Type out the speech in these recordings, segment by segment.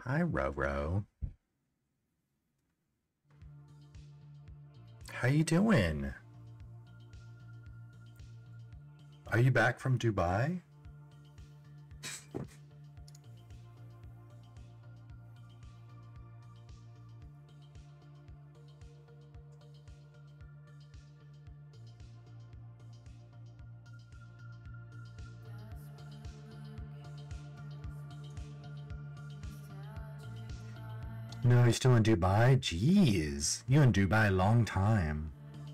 Hi, Roro. How you doing? Are you back from Dubai? No, you're still in Dubai? Jeez, you in Dubai a long time.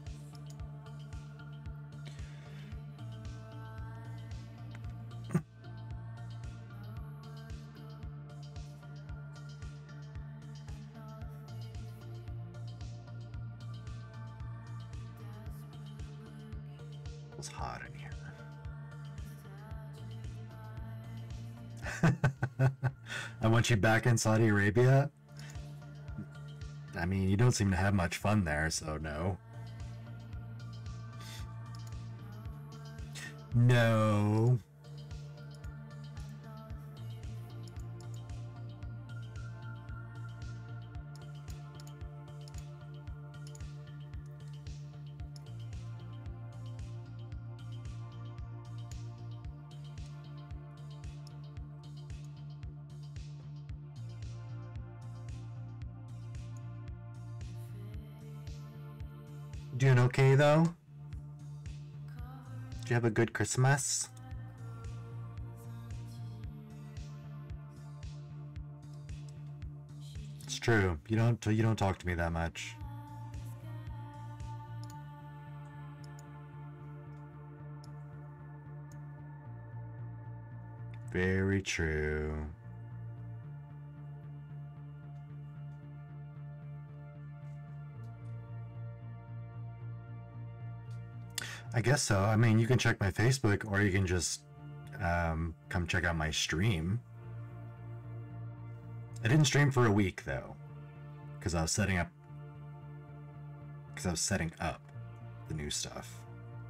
It's hot in here. I want you back in Saudi Arabia? I mean, you don't seem to have much fun there, so no. No. Doing okay though? Did you have a good Christmas? It's true. You don't talk to me that much. Very true. I guess so. I mean, you can check my Facebook or you can just come check out my stream. I didn't stream for a week though, because I was setting up the new stuff.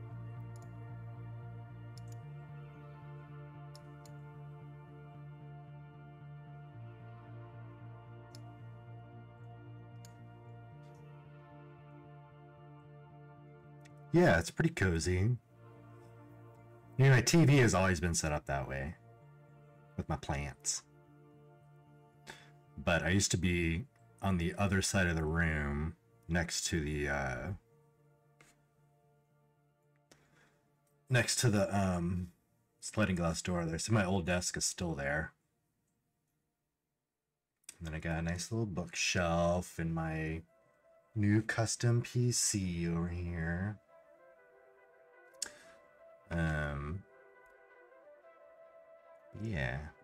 Yeah, it's pretty cozy. You know, my TV has always been set up that way with my plants. But I used to be on the other side of the room next to the sliding glass door there. So my old desk is still there. And then I got a nice little bookshelf and my new custom PC over here. Yeah.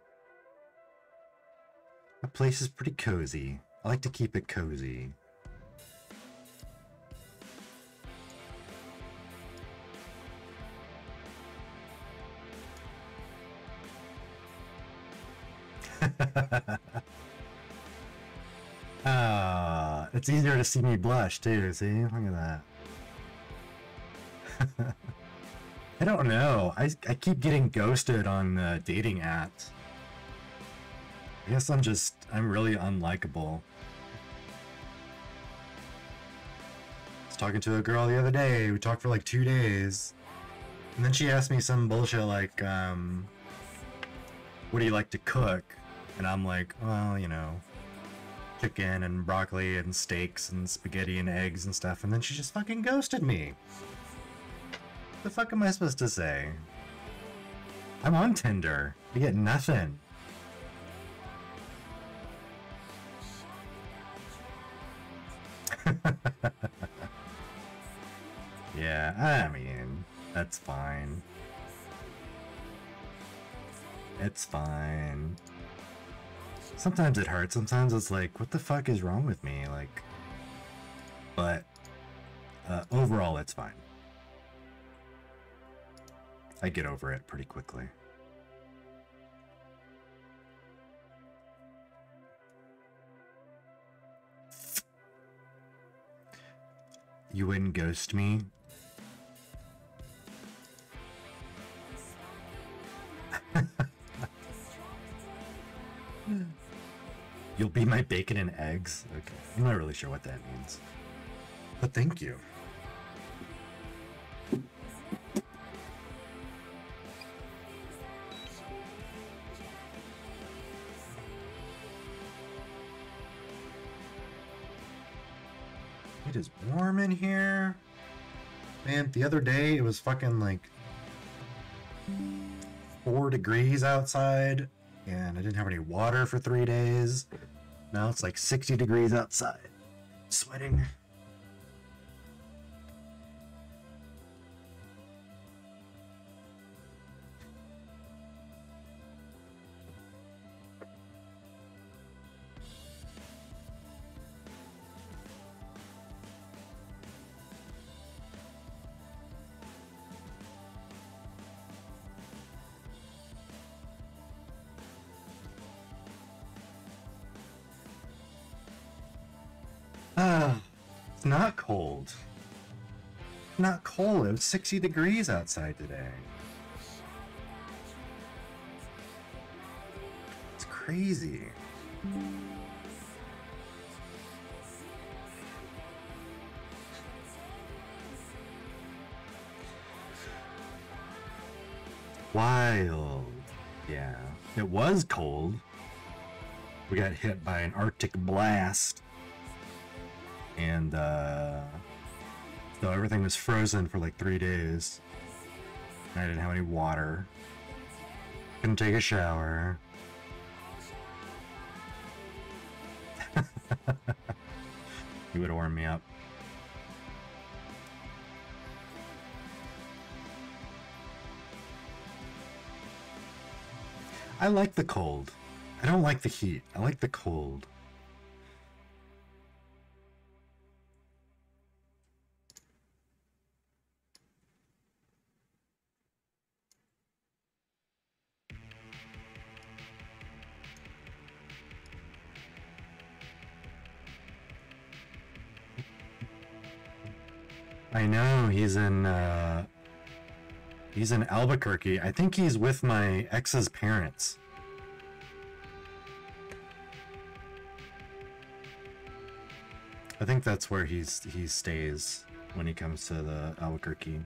My place is pretty cozy. I like to keep it cozy. It's easier to see me blush too, see? Look at that. I don't know. I keep getting ghosted on dating apps. I guess I'm really unlikable. I was talking to a girl the other day. We talked for like 2 days. And then she asked me some bullshit like, what do you like to cook? And I'm like, well, you know, chicken and broccoli and steaks and spaghetti and eggs and stuff. And then she just fucking ghosted me. What the fuck am I supposed to say? I'm on Tinder. I get nothing. Yeah, I mean, that's fine. It's fine. Sometimes it hurts. Sometimes it's like, what the fuck is wrong with me? Like, but overall, it's fine. I get over it pretty quickly. You wouldn't ghost me? You'll be my bacon and eggs? Okay, I'm not really sure what that means. But thank you. It is warm in here. Man, the other day it was fucking like 4 degrees outside, and I didn't have any water for 3 days. Now it's like 60 degrees outside. Sweating. It's not cold. Not cold. It was 60 degrees outside today. It's crazy. Wild. Yeah. It was cold. We got hit by an Arctic blast. And so everything was frozen for like 3 days. I didn't have any water. Couldn't take a shower. You would have warmed me up. I like the cold. I don't like the heat. I like the cold. I know he's in Albuquerque. I think he's with my ex's parents. I think that's where he stays when he comes to the Albuquerque.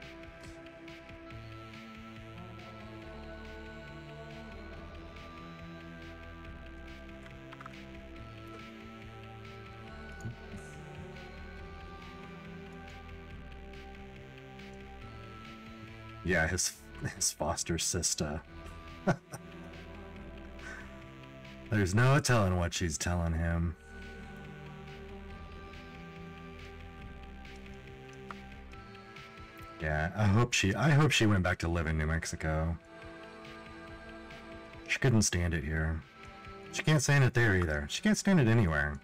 Yeah, his foster sister. There's no telling what she's telling him. Yeah, I hope she went back to live in New Mexico. She couldn't stand it here. She can't stand it there either. She can't stand it anywhere.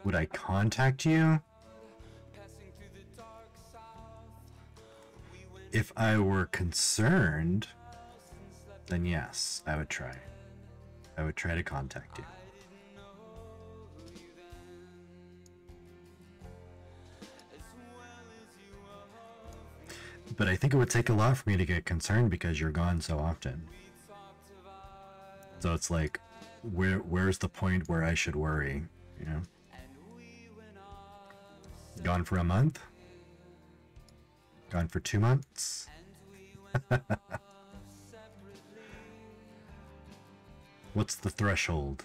Would I contact you? If I were concerned, then yes, I would try. I would try to contact you. But I think it would take a lot for me to get concerned because you're gone so often. So it's like, where's the point where I should worry, you know? Gone for a month? Gone for 2 months? What's the threshold?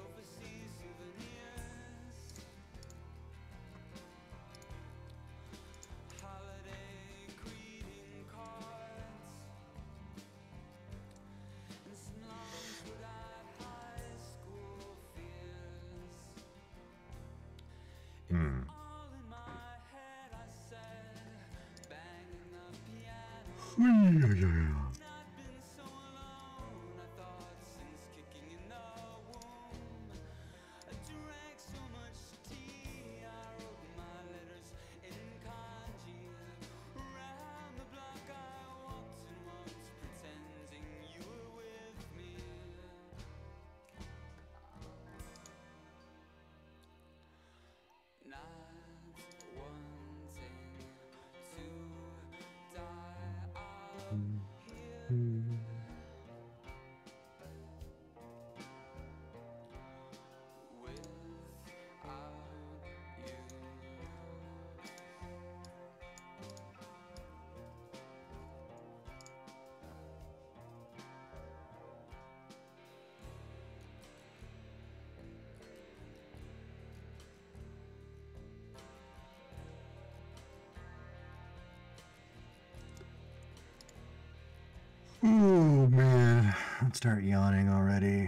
Oh man, let's start yawning already.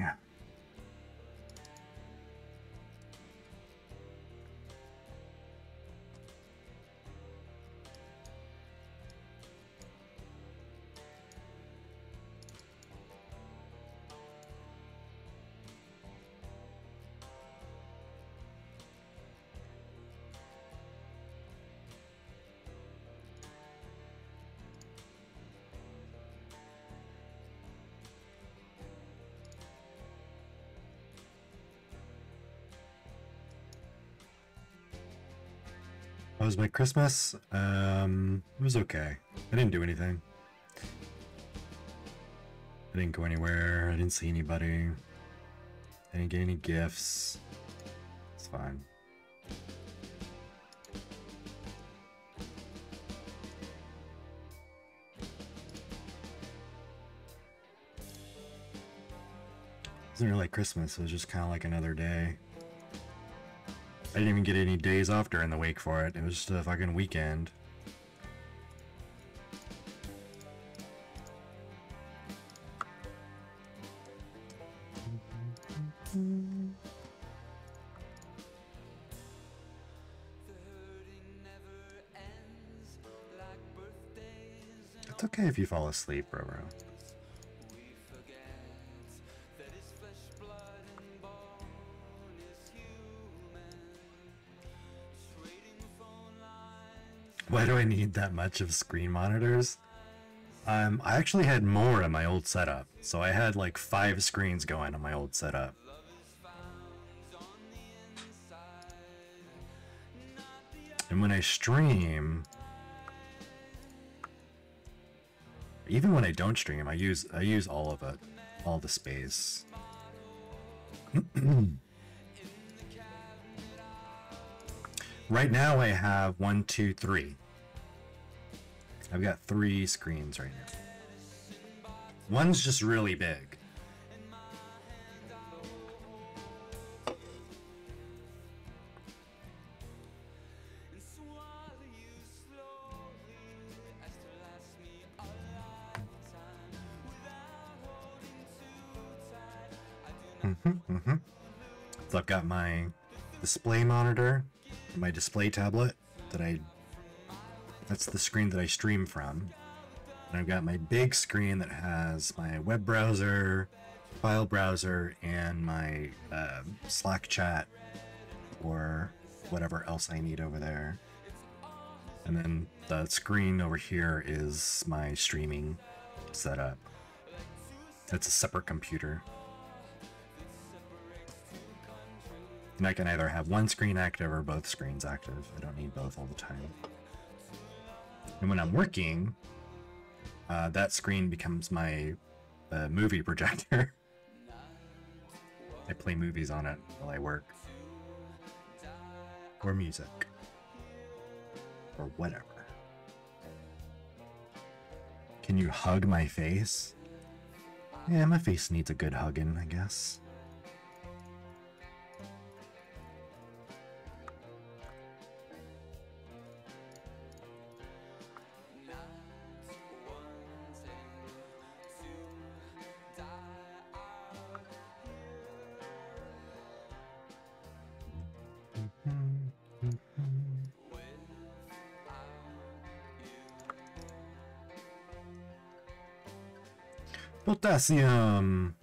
How was my Christmas? It was okay. I didn't do anything. I didn't go anywhere. I didn't see anybody. I didn't get any gifts. It's fine. It wasn't really like Christmas. It was just kind of like another day. I didn't even get any days off during the week for it. It was just a fucking weekend. It's okay if you fall asleep, Roro. Why do I need that much of screen monitors? I actually had more in my old setup. So I had like 5 screens going on my old setup. And when I stream, even when I don't stream, I use all of it, all the space. Right now I have 1, 2, 3. I've got 3 screens right now. One's just really big. So I've got my display monitor, my display tablet that's the screen that I stream from. And I've got my big screen that has my web browser, file browser, and my Slack chat or whatever else I need over there. And then the screen over here is my streaming setup. It's a separate computer. And I can either have one screen active or both screens active. I don't need both all the time. And when I'm working, that screen becomes my movie projector. I play movies on it while I work. Or music. Or whatever. Can you hug my face? Yeah, my face needs a good hugging, I guess. Potassium.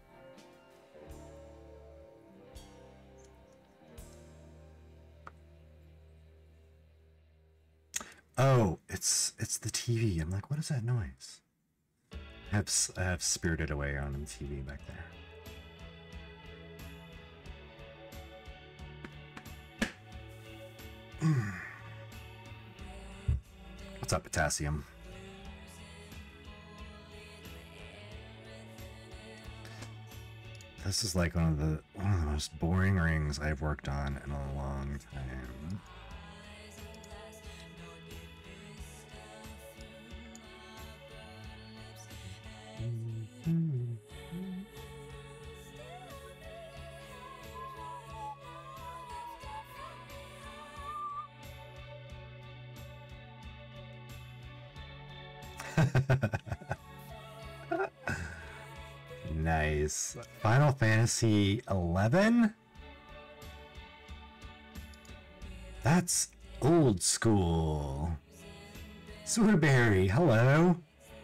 Oh, it's the TV. I'm like, what is that noise? I have Spirited Away on the TV back there. What's up, Potassium? This is like one of the most boring rings I've worked on in a long time. Nice. Final Fantasy 11? That's old school. Sweetberry, hello.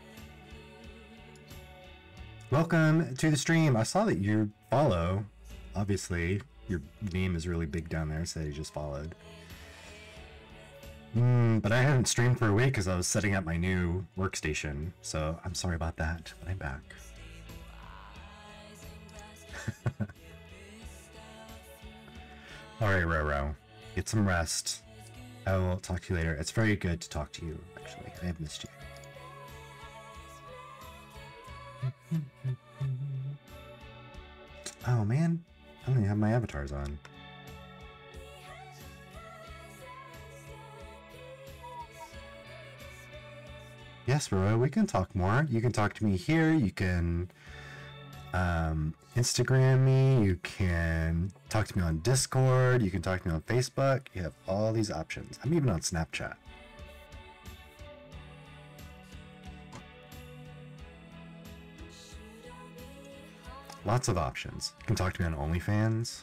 Welcome to the stream. I saw that you follow. Obviously, your name is really big down there, so you just followed. But I haven't streamed for a week because I was setting up my new workstation, so I'm sorry about that, but I'm back. Alright, Roro. Get some rest. I will talk to you later. It's very good to talk to you, actually. I have missed you. Oh, man. I don't even have my avatars on. Yes, Roro, we can talk more. You can talk to me here. You can Instagram me. You can talk to me on Discord. You can talk to me on Facebook. You have all these options. I'm even on Snapchat. Lots of options. You can talk to me on OnlyFans.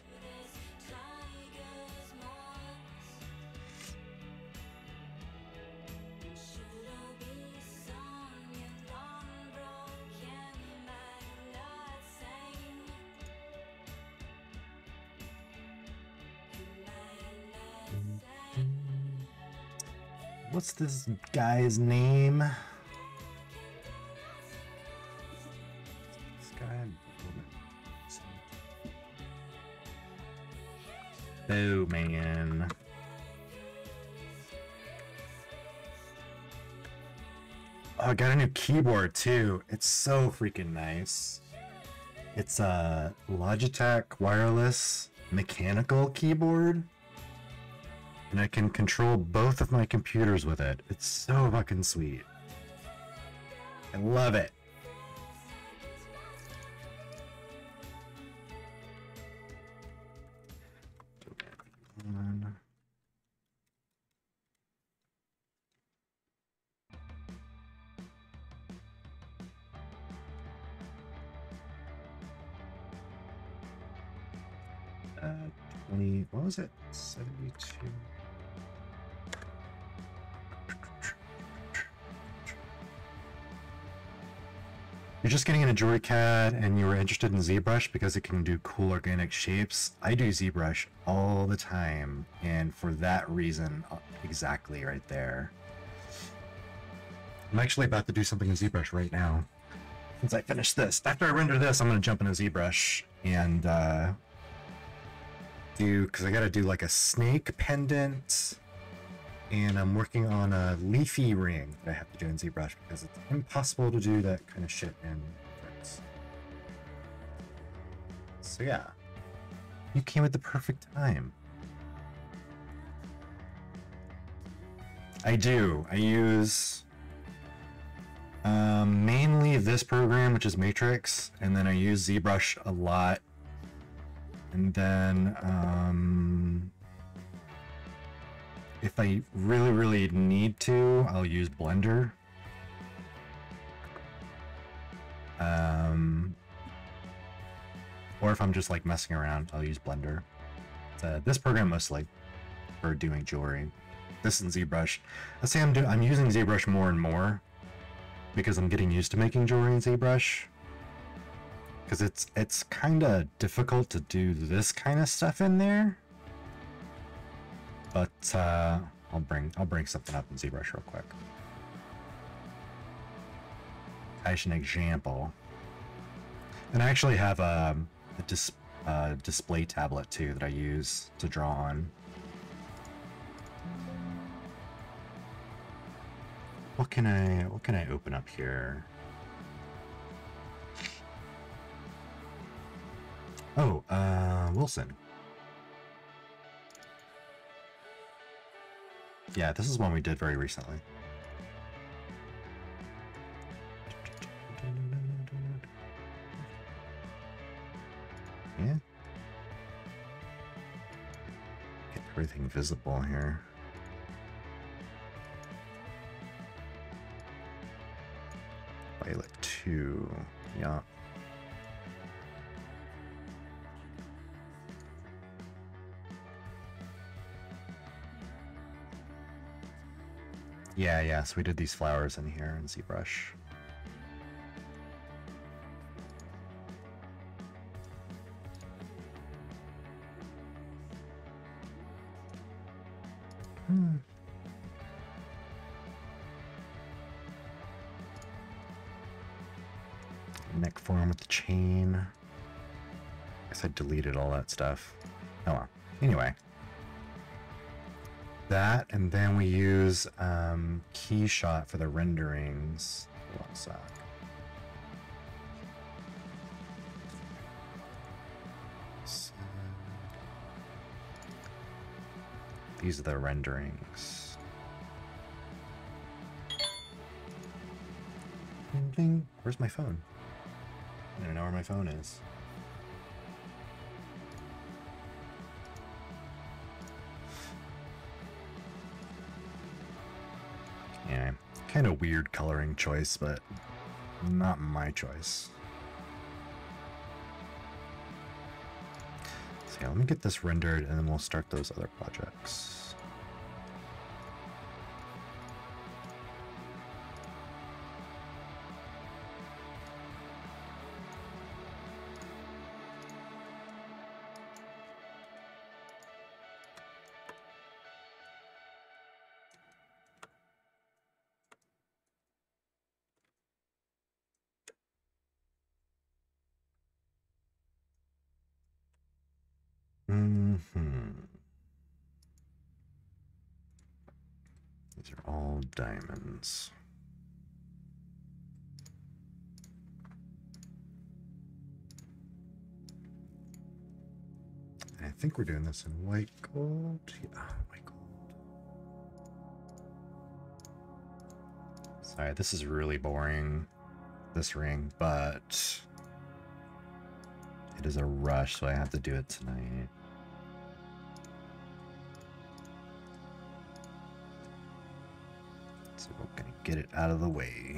What's this guy's name? This guy. Oh man. Oh, I got a new keyboard too. It's so freaking nice. It's a Logitech wireless mechanical keyboard. And I can control both of my computers with it. It's so fucking sweet. I love it. What was it? 72. you're just getting into JoryCAD and you were interested in ZBrush because it can do cool organic shapes, I do ZBrush all the time, and for that reason, exactly right there. I'm actually about to do something in ZBrush right now. Since I finish this, after I render this, I'm going to jump into ZBrush and because I got to do like a snake pendant, and I'm working on a leafy ring that I have to do in ZBrush because it's impossible to do that kind of shit in Fix. So yeah, you came at the perfect time. I do. I use mainly this program, which is Matrix, and then I use ZBrush a lot. And then if I really need to, I'll use Blender. Or if I'm just like messing around, I'll use Blender. This program mostly for doing jewelry. This and ZBrush. I say I'm using ZBrush more and more because I'm getting used to making jewelry in ZBrush. Because it's kind of difficult to do this kind of stuff in there. But I'll bring something up in ZBrush real quick. As an example, and I actually have a display tablet too that I use to draw on. What can I open up here? Oh, Wilson. Yeah, this is one we did very recently. Yeah. Get everything visible here. Violet 2. Yeah. Yeah, so we did these flowers in here in ZBrush. Neck form with the chain. I guess I deleted all that stuff. Oh well. Anyway. That, and then we use KeyShot for the renderings. Hold on a sec. These are the renderings. Ding. Where's my phone? I don't know where my phone is. Yeah, kind of weird coloring choice, but not my choice. So yeah, let me get this rendered and then we'll start those other projects. These are all diamonds. I think we're doing this in white gold. Yeah, white gold. Sorry, this is really boring, this ring, but it is a rush, so I have to do it tonight. So we're gonna get it out of the way.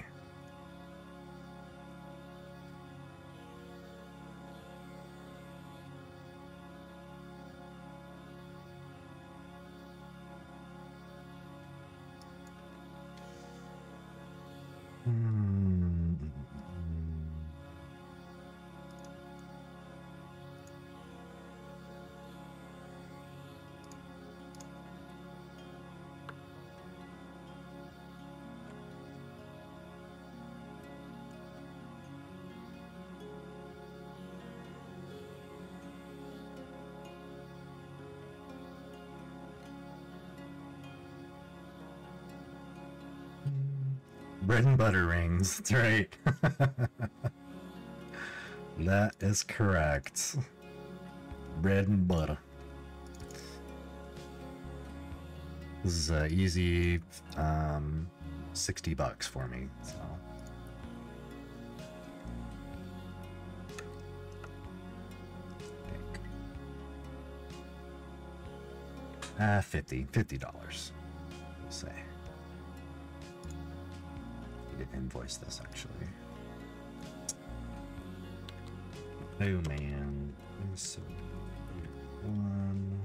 Bread and butter rings. That's right. That is correct. Bread and butter. This is easy $60 for me, so. 50 $50, we'll say. Need to invoice this actually. Oh man, so one.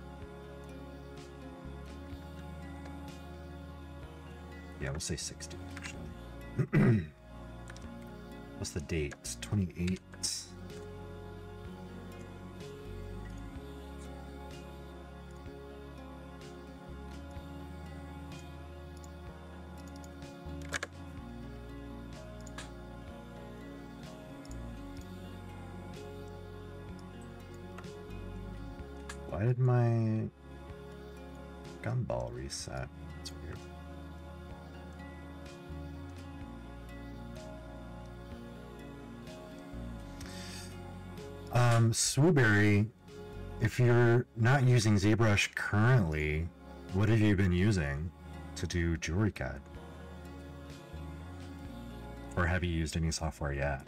Yeah, we'll say 60 actually. What's the date? 28. Why did my gumball reset? That's weird. Swooberry, if you're not using ZBrush currently, what have you been using to do Jewelry CAD? Or have you used any software yet?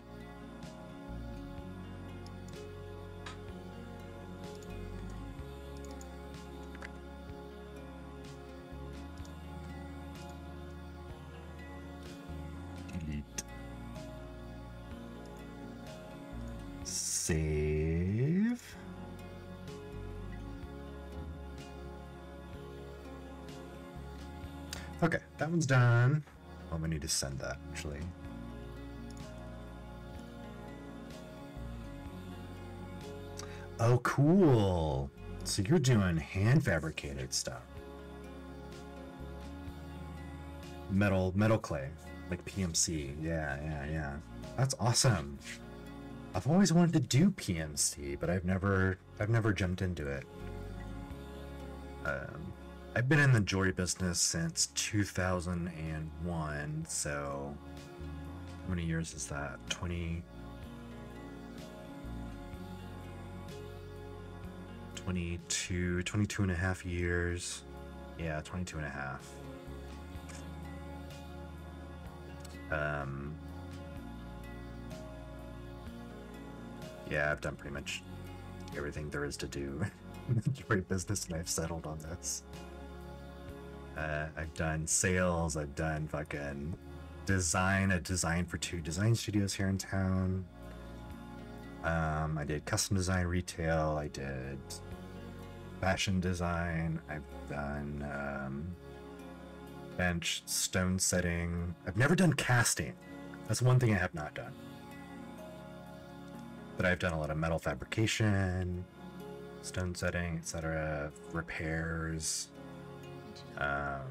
Save. Okay, that one's done. Well, we need to send that actually. Oh, cool. So you're doing hand fabricated stuff. Metal clay, like PMC. Yeah. That's awesome. I've always wanted to do PMC, but I've never jumped into it. I've been in the jewelry business since 2001, so how many years is that? 22 and a half years. Yeah, 22 and a half. Yeah, I've done pretty much everything there is to do in the jewelry business, and I've settled on this. I've done sales, I've done fucking design. I designed for 2 design studios here in town. I did custom design retail, I did fashion design, I've done bench stone setting. I've never done casting. That's one thing I have not done. But I've done a lot of metal fabrication, stone setting, etc., repairs. I'm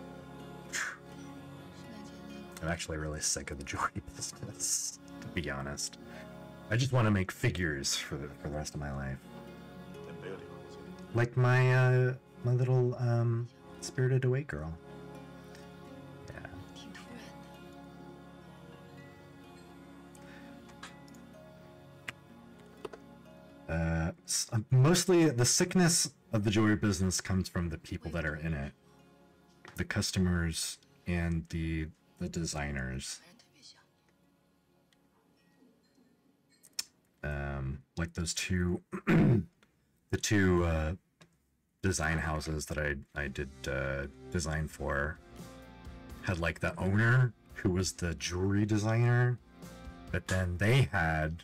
actually really sick of the jewelry business, to be honest. I just want to make figures for the rest of my life. Like my my little Spirited Away girl. Mostly the sickness of the jewelry business comes from the people that are in it, the customers and the designers. Like those two, the two design houses that I did design for had like the owner who was the jewelry designer, but then they had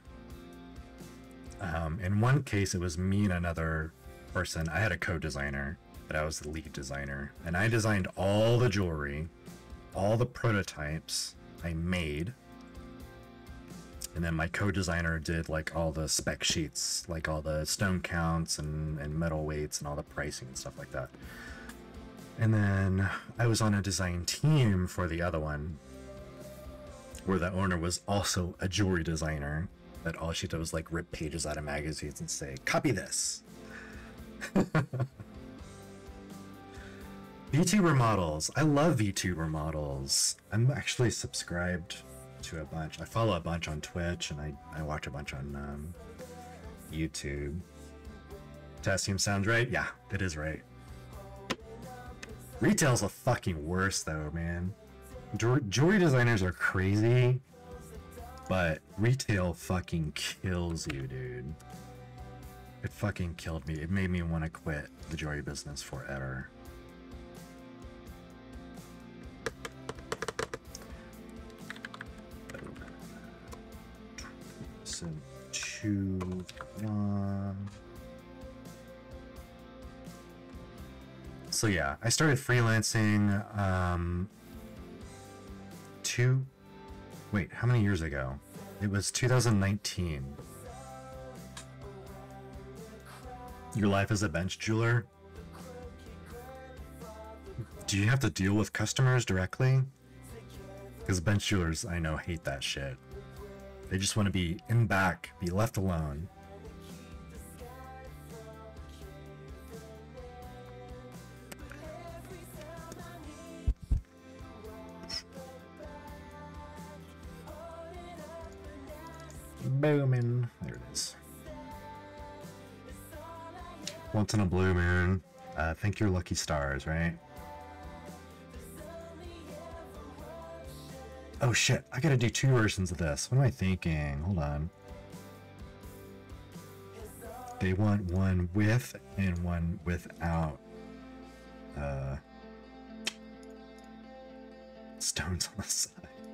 in one case it was me and another person. I had a co-designer, but I was the lead designer, and I designed all the jewelry, all the prototypes I made, and then my co-designer did like all the spec sheets, like all the stone counts and metal weights and all the pricing and stuff like that. And then I was on a design team for the other one, where the owner was also a jewelry designer, that all she did was like rip pages out of magazines and say, copy this. VTuber models. I love VTuber models. I'm actually subscribed to a bunch. I follow a bunch on Twitch and I watch a bunch on YouTube. Potassium sounds right? Yeah, it is right. Retail's the fucking worst though, man. Jewelry designers are crazy, but retail fucking kills you, dude. It fucking killed me. It made me want to quit the jewelry business forever. So, 2, 1. So yeah, I started freelancing wait, how many years ago? It was 2019. Your life as a bench jeweler? Do you have to deal with customers directly? Because bench jewelers, I know, hate that shit. They just want to be in back, be left alone. Booming. There it is. Once in a blue moon. Think you're lucky stars, right? Oh shit, I gotta do 2 versions of this. What am I thinking? Hold on. They want one with and one without stones on the side.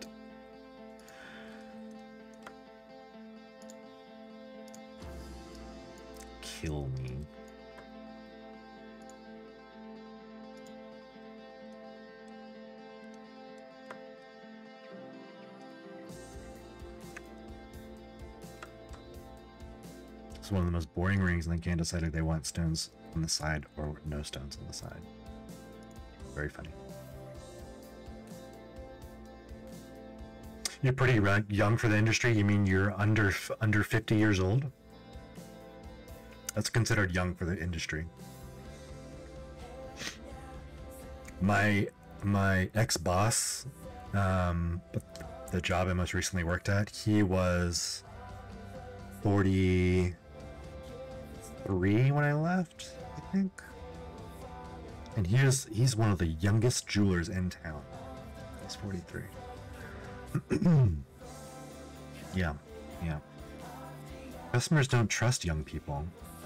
Kill me. It's one of the most boring rings, and they can't decide if they want stones on the side or no stones on the side. Very funny. You're pretty young for the industry. You mean you're under 50 years old? That's considered young for the industry. My ex-boss, the job I most recently worked at, he was 43 when I left, I think. And he's one of the youngest jewelers in town. He's 43. Yeah. Customers don't trust young people.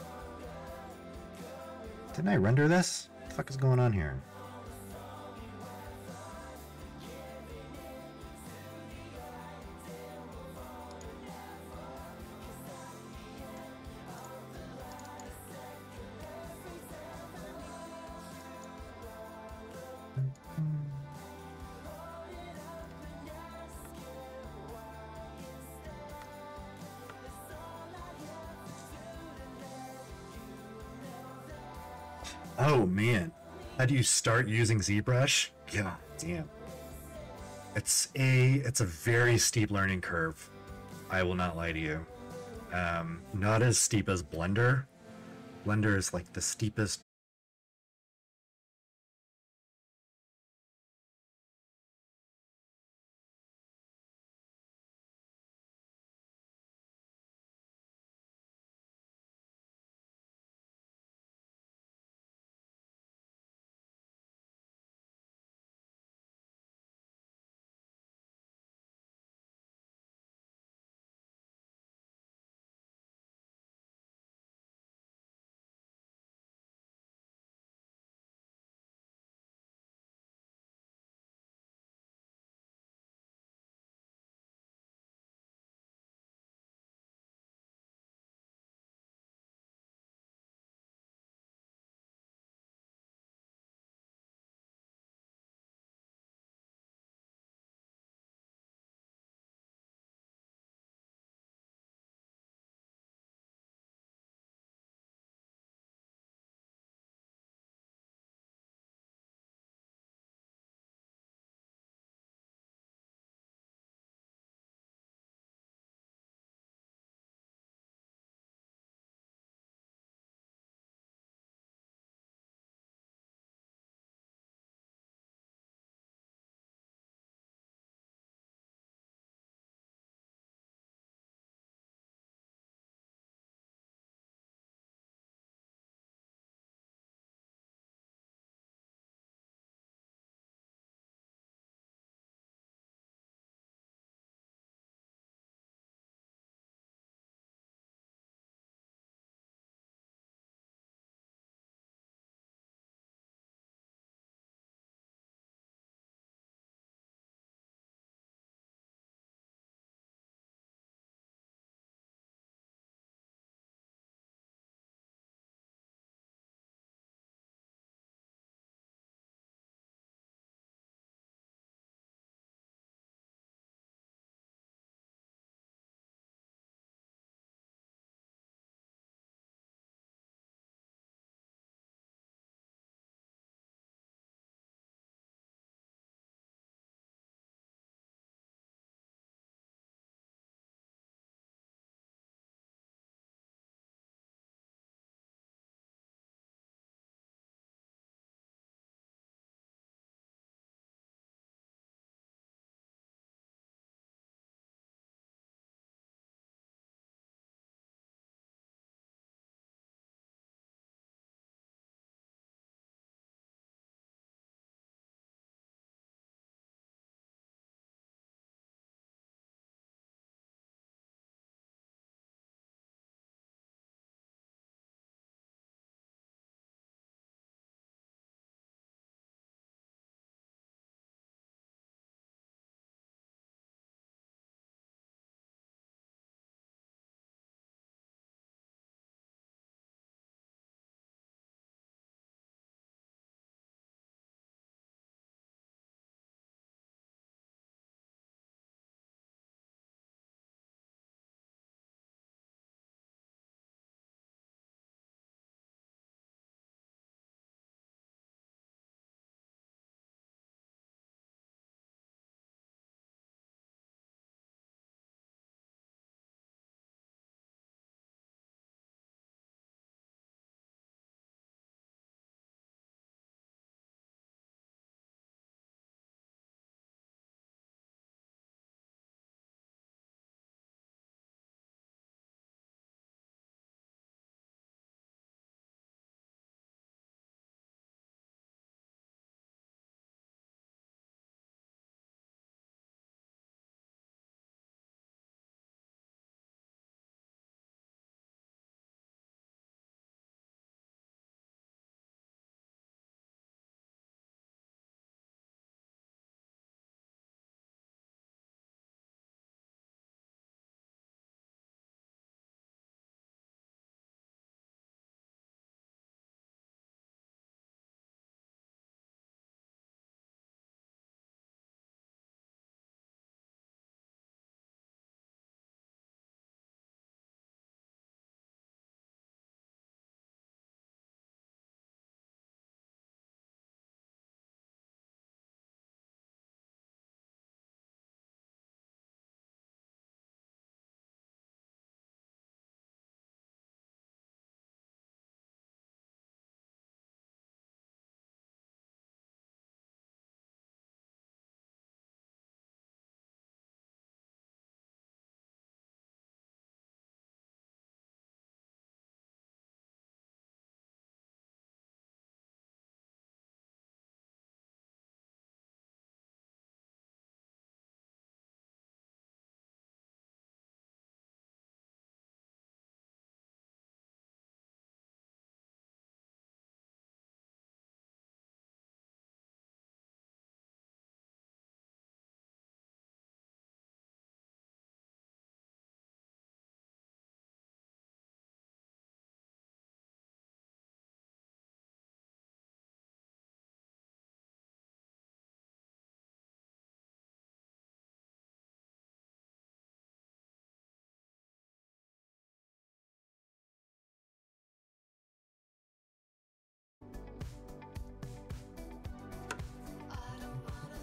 Didn't I render this? What the fuck is going on here? Oh man, how do you start using ZBrush? Yeah, damn. It's a very steep learning curve. I will not lie to you. Not as steep as Blender. Blender is like the steepest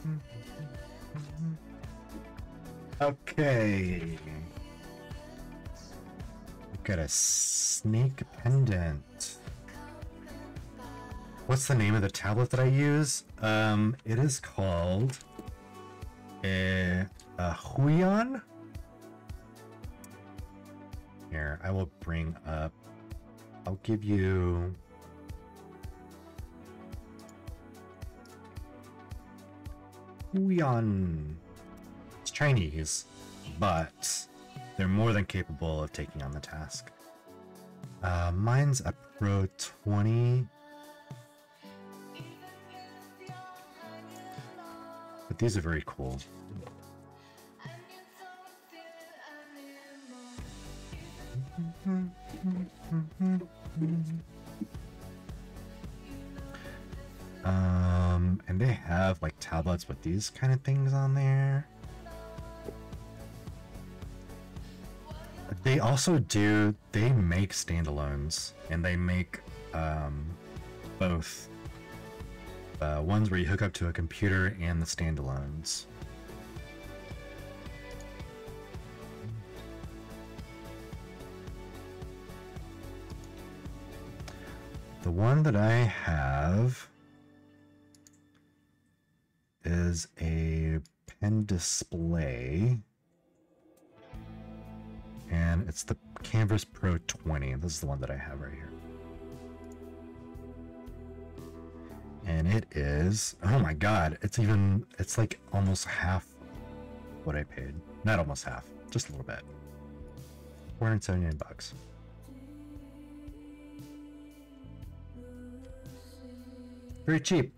Okay. We've got a snake pendant. What's the name of the tablet that I use? It is called a Huion. Here, I will bring up. I'll give you. Huion. It's Chinese, but they're more than capable of taking on the task. Mine's a Pro 20. But these are very cool. And they have like tablets with these kind of things on there. They also do, they make standalones, and they make both ones where you hook up to a computer and the standalones. The one that I have is a pen display, and it's the Canvas Pro 20. This is the one that I have right here. And it is, oh my god, it's like almost half what I paid. Not almost half, just a little bit. $479. Very cheap.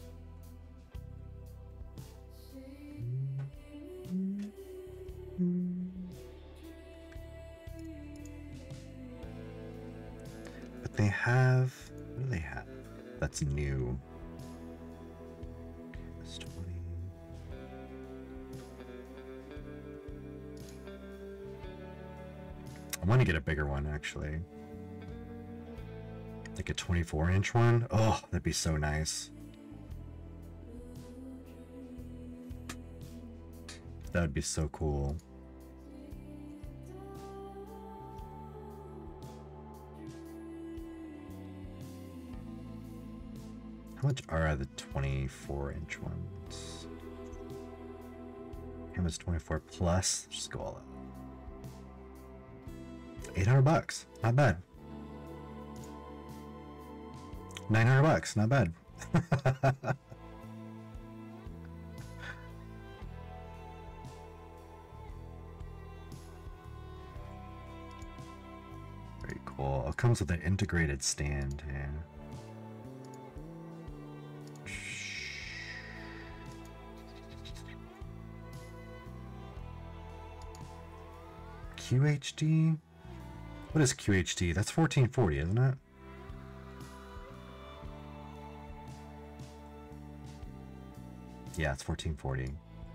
But they have, what do they have? That's new. It's 20. I want to get a bigger one, actually. Like a 24-inch one. Oh, that'd be so nice. That would be so cool. How much are the 24-inch ones? Canvas 24 plus. Just go all out. $800. Not bad. $900. Not bad. Very cool. It comes with an integrated stand. Yeah. QHD? What is QHD? That's 1440, isn't it? Yeah, it's 1440.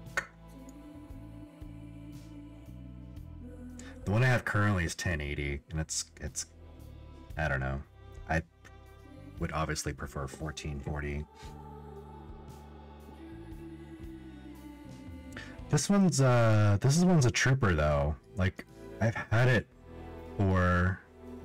The one I have currently is 1080, and it's I don't know. I would obviously prefer 1440. This one's a trooper though. Like, I've had it for,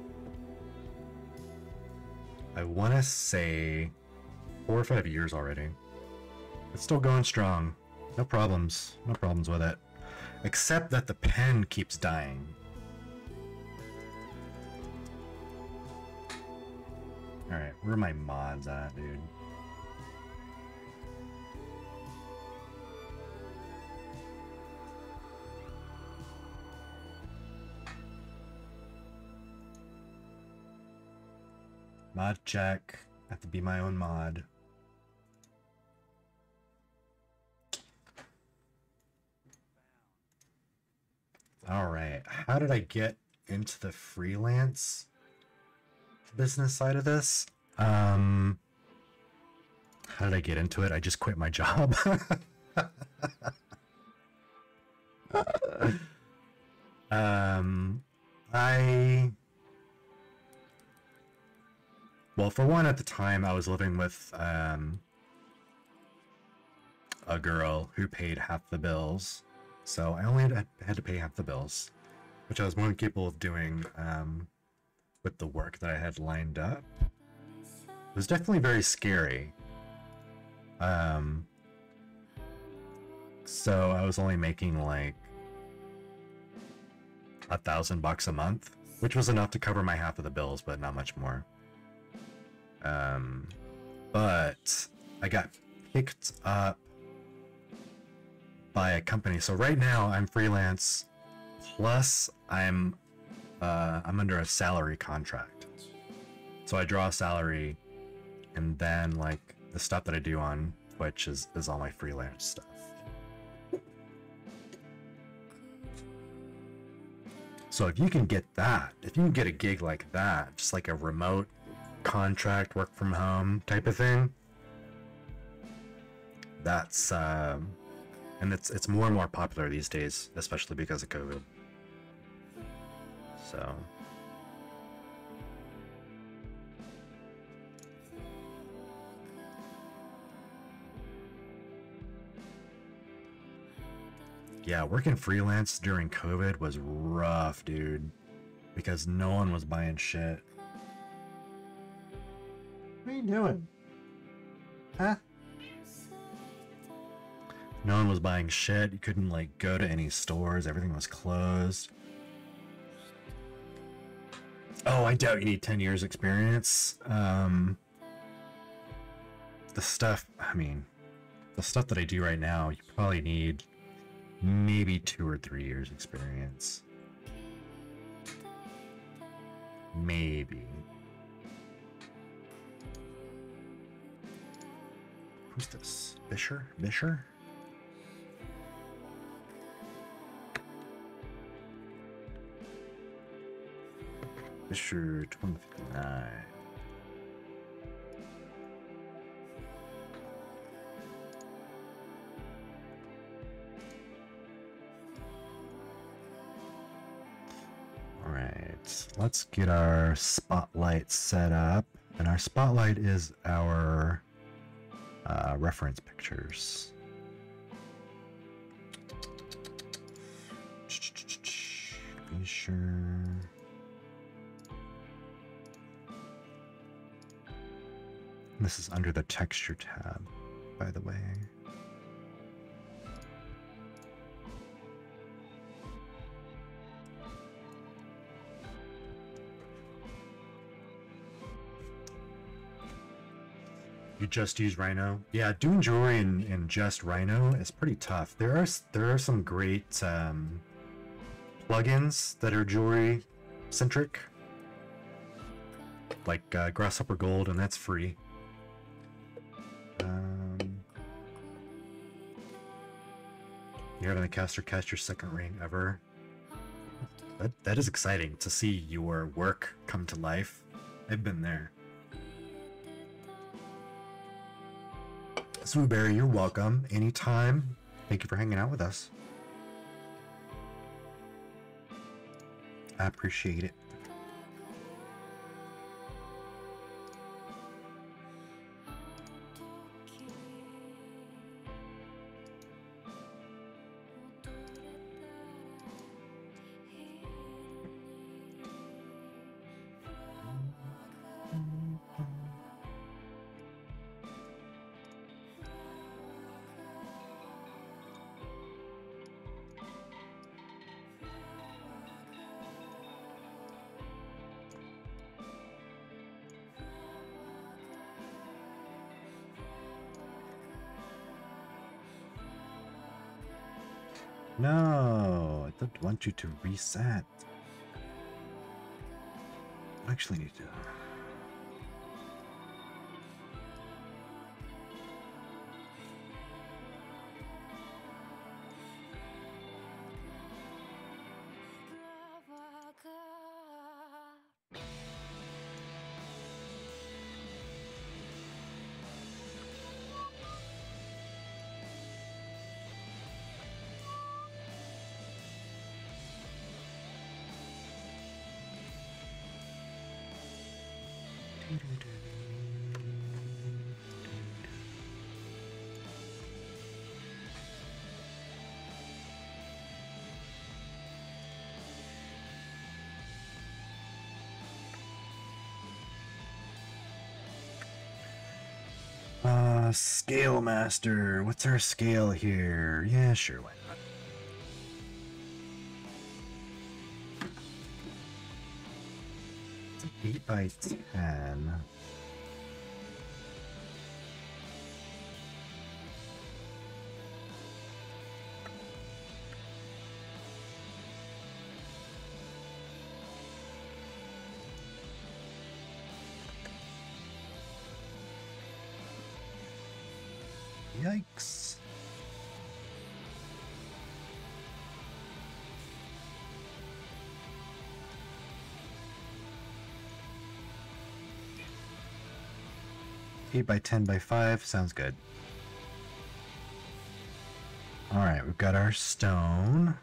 I want to say 4 or 5 years already. It's still going strong. No problems. No problems with it. Except that the pen keeps dying. Alright, where are my mods at, dude? Mod check. I have to be my own mod. Alright, how did I get into the freelance business side of this? How did I get into it? I just quit my job. Well, for one, at the time I was living with a girl who paid half the bills. So I only had to pay half the bills, which I was more than capable of doing with the work that I had lined up. It was definitely very scary. So I was only making like $1,000 a month, which was enough to cover my half of the bills, but not much more. But I got picked up by a company. So right now I'm freelance, plus I'm under a salary contract. So I draw a salary, and then like the stuff that I do on Twitch is all my freelance stuff. So if you can get that, if you can get a gig like that, just like a remote contract, work from home type of thing, that's and it's more and more popular these days, especially because of COVID. So yeah, working freelance during COVID was rough, dude, because no one was buying shit. What are you doing? Huh? No one was buying shit. You couldn't like go to any stores. Everything was closed. Oh, I doubt you need 10 years experience. The stuff, I mean, the stuff that I do right now, you probably need maybe 2 or 3 years experience. Maybe. Who's this? Bisher? Bisher? Bisher 2059. Alright, let's get our spotlight set up. And our spotlight is our reference pictures. Be sure. This is under the texture tab, by the way. You just use Rhino? Yeah, doing jewelry in just Rhino is pretty tough. There are some great plugins that are jewelry centric, like Grasshopper Gold, and that's free. You're having a caster cast your second ring ever. That is exciting to see your work come to life. I've been there. Swooberry, you're welcome anytime. Thank you for hanging out with us. I appreciate it. No, I don't want you to reset. I actually need to. Scale master. What's our scale here? Yeah, sure, why not? It's an 8 by 10. Yikes. Eight by 10 by 5 sounds good. All right, we've got our stone.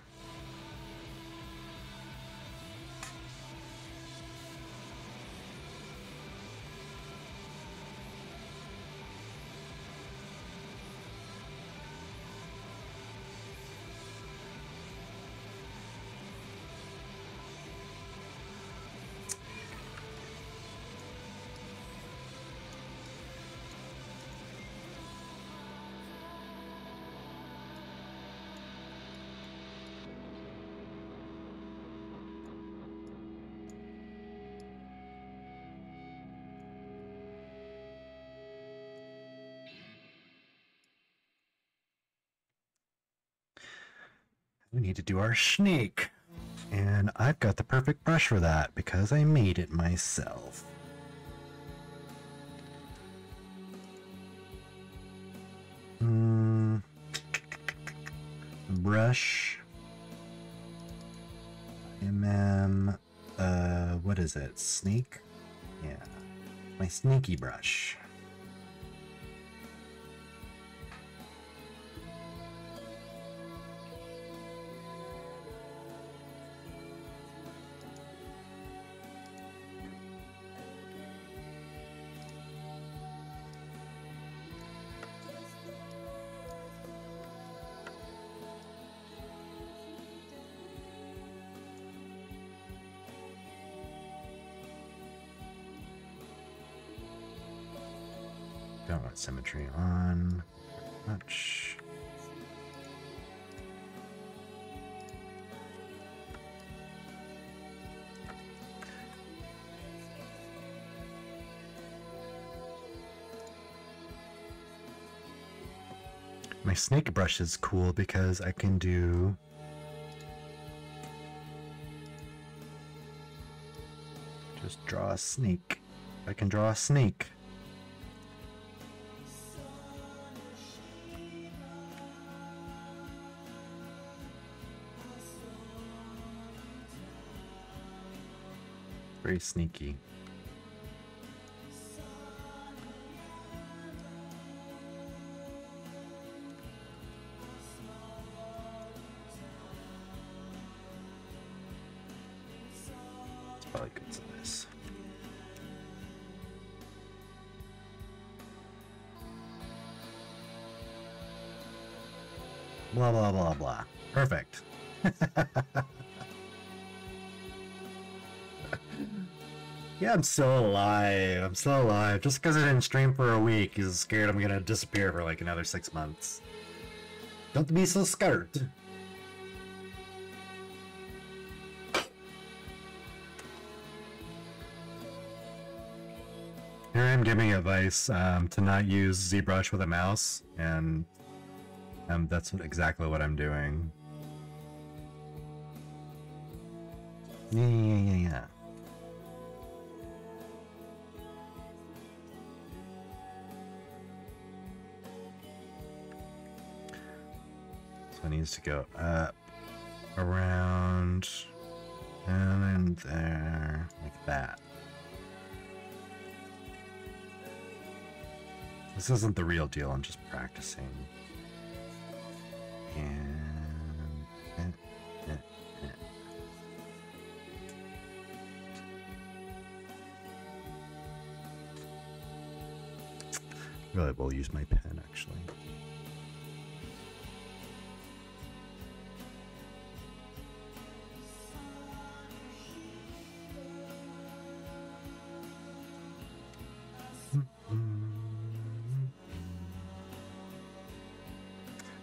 We need to do our snake. And I've got the perfect brush for that because I made it myself. Brush. What is it? Snake? Yeah. My sneaky brush. Don't want symmetry on much. My snake brush is cool because I can do just draw a snake. I can draw a snake. Very sneaky. It's probably good size. Blah blah blah blah. Perfect. Yeah, I'm still alive. I'm still alive. Just because I didn't stream for a week, he's scared I'm gonna disappear for like another 6 months. Don't be so scared. Here I'm giving advice to not use ZBrush with a mouse, and that's exactly what I'm doing. Yeah. So it needs to go up, around, and there, like that. This isn't the real deal, I'm just practicing. And really will use my pen actually.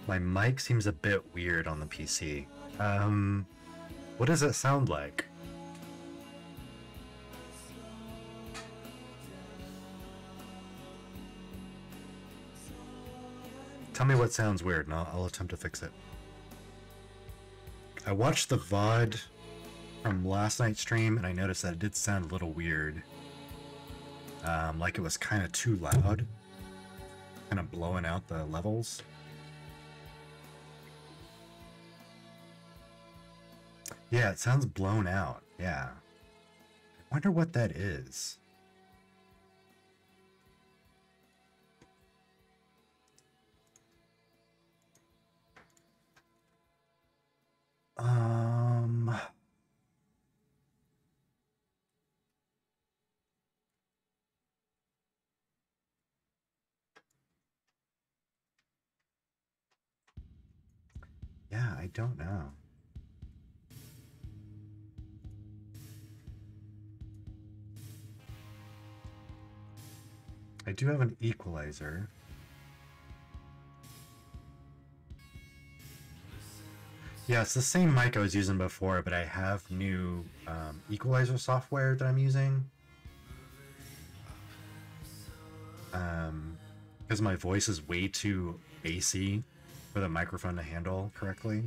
My mic seems a bit weird on the PC. What does it sound like? Tell me what sounds weird and I'll attempt to fix it. I watched the VOD from last night's stream and I noticed that it did sound a little weird. Like it was kind of too loud. Kind of blowing out the levels. Yeah, it sounds blown out. Yeah. I wonder what that is. Yeah, I don't know. I do have an equalizer. Yeah, it's the same mic I was using before, but I have new equalizer software that I'm using. Because my voice is way too bassy for the microphone to handle correctly.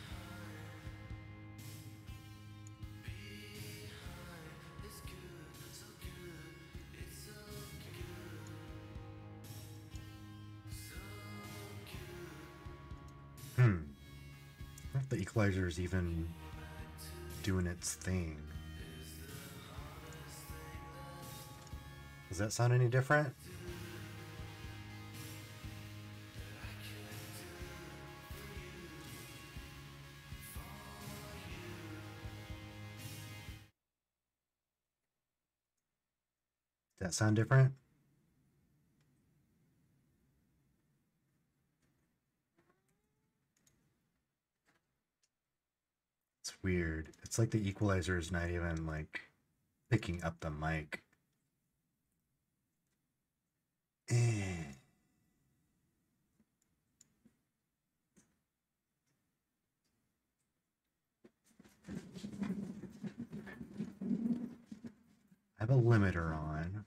I wonder if the equalizer is even doing its thing. Does that sound any different? Does that sound different? It's weird. It's like the equalizer is not even like picking up the mic. I have a limiter on.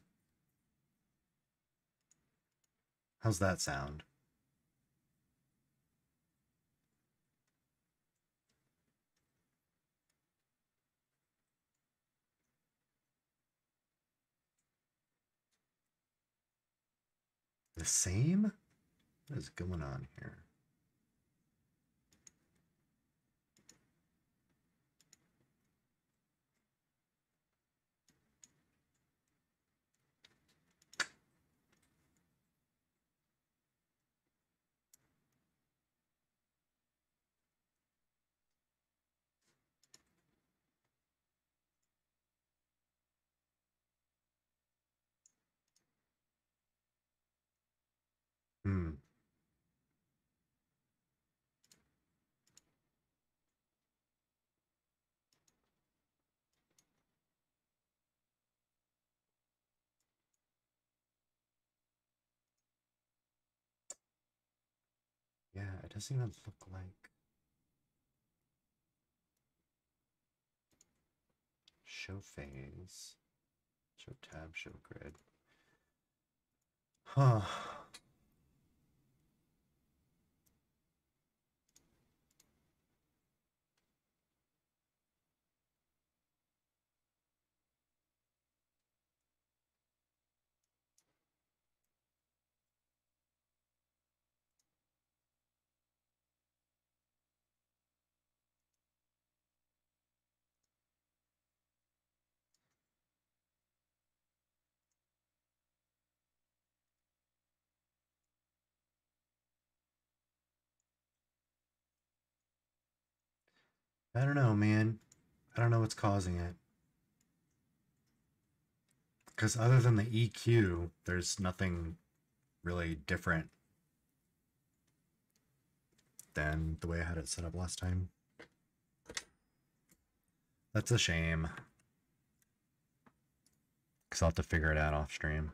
How's that sound? The same? What is going on here? Yeah, it doesn't even look like show phase, show tab, show grid. Huh. I don't know, man. I don't know what's causing it. Because other than the EQ, there's nothing really different than the way I had it set up last time. That's a shame. Because I'll have to figure it out off stream.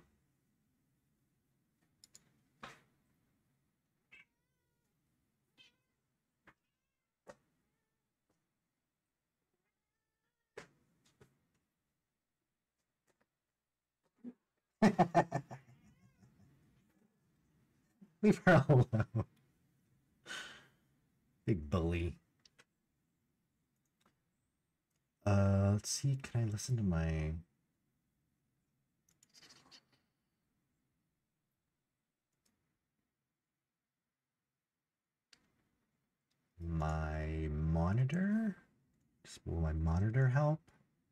Leave her alone. Big bully. Let's see, can I listen to my monitor? Will my monitor help?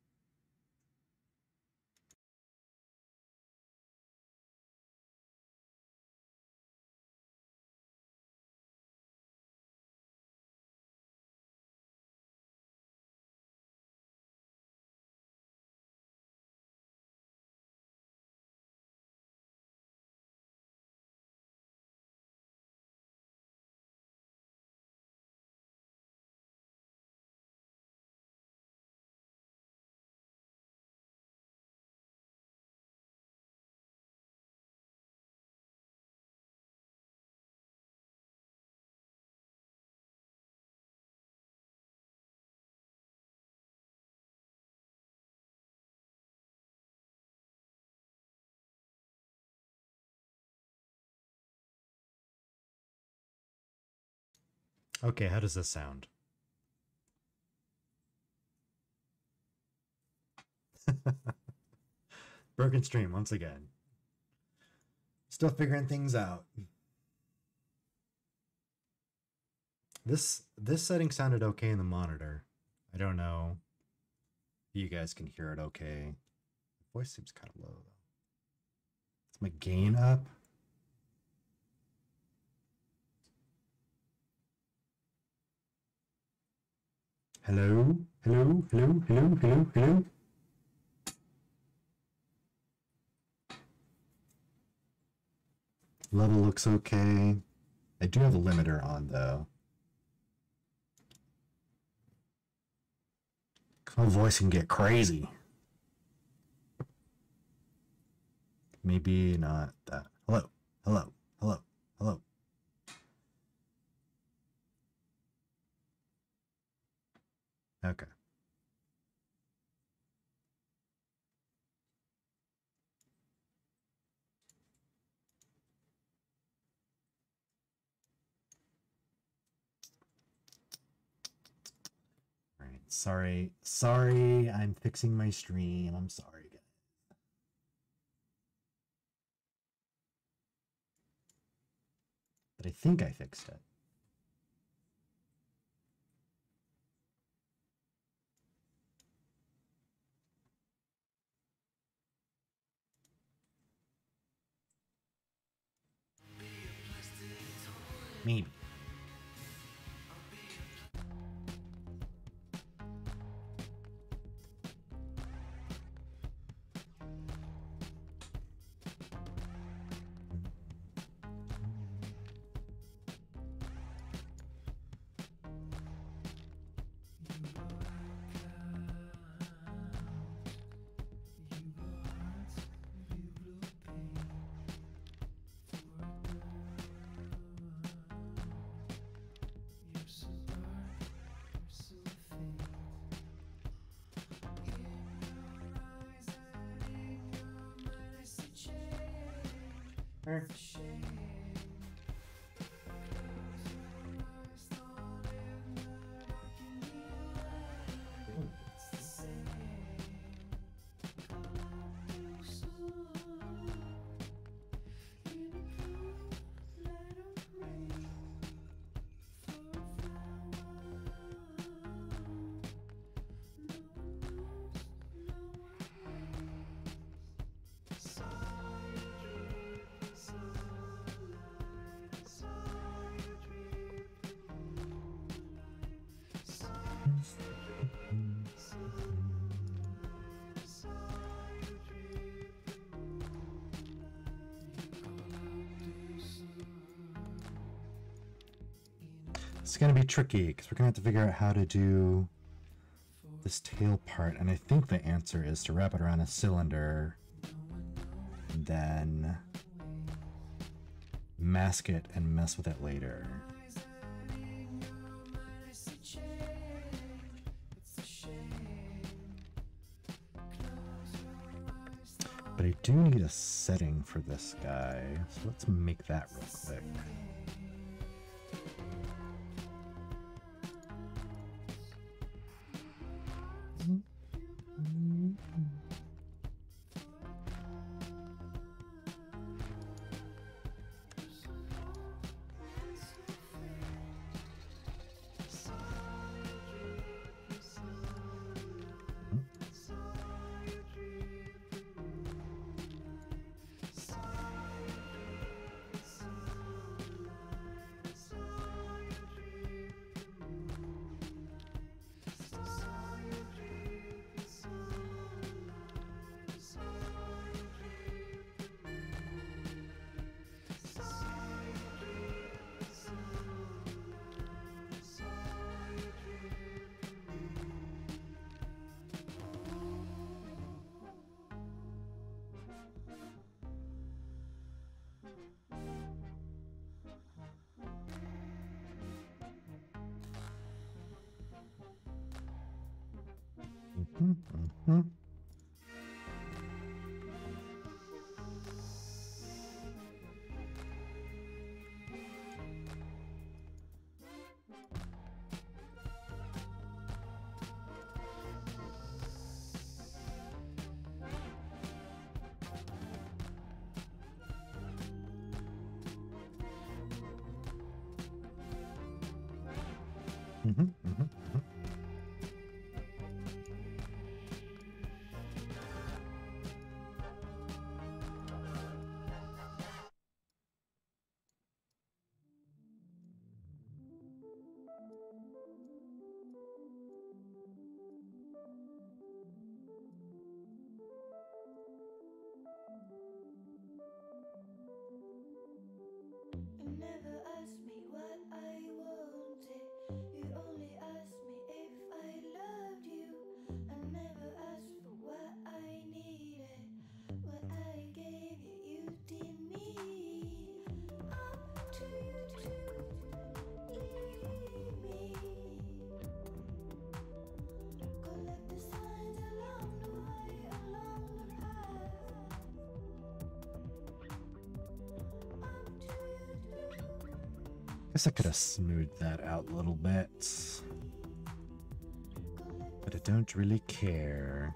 Okay, how does this sound? Broken stream once again. Still figuring things out. This setting sounded okay in the monitor. I don't know if you guys can hear it okay. The voice seems kind of low though. Is my gain up? Hello? Hello? Hello? Hello? Hello? Hello? Level looks okay. I do have a limiter on though. My voice can get crazy. Maybe not that. Hello? Hello? Hello? Hello? Okay. Sorry, I'm fixing my stream. I'm sorry, guys. But I think I fixed it. Maybe. It's gonna be tricky because we're gonna have to figure out how to do this tail part, and I think the answer is to wrap it around a cylinder and then mask it and mess with it later. But I do need a setting for this guy, so let's make that real quick. Guess I could have smoothed that out a little bit, but I don't really care.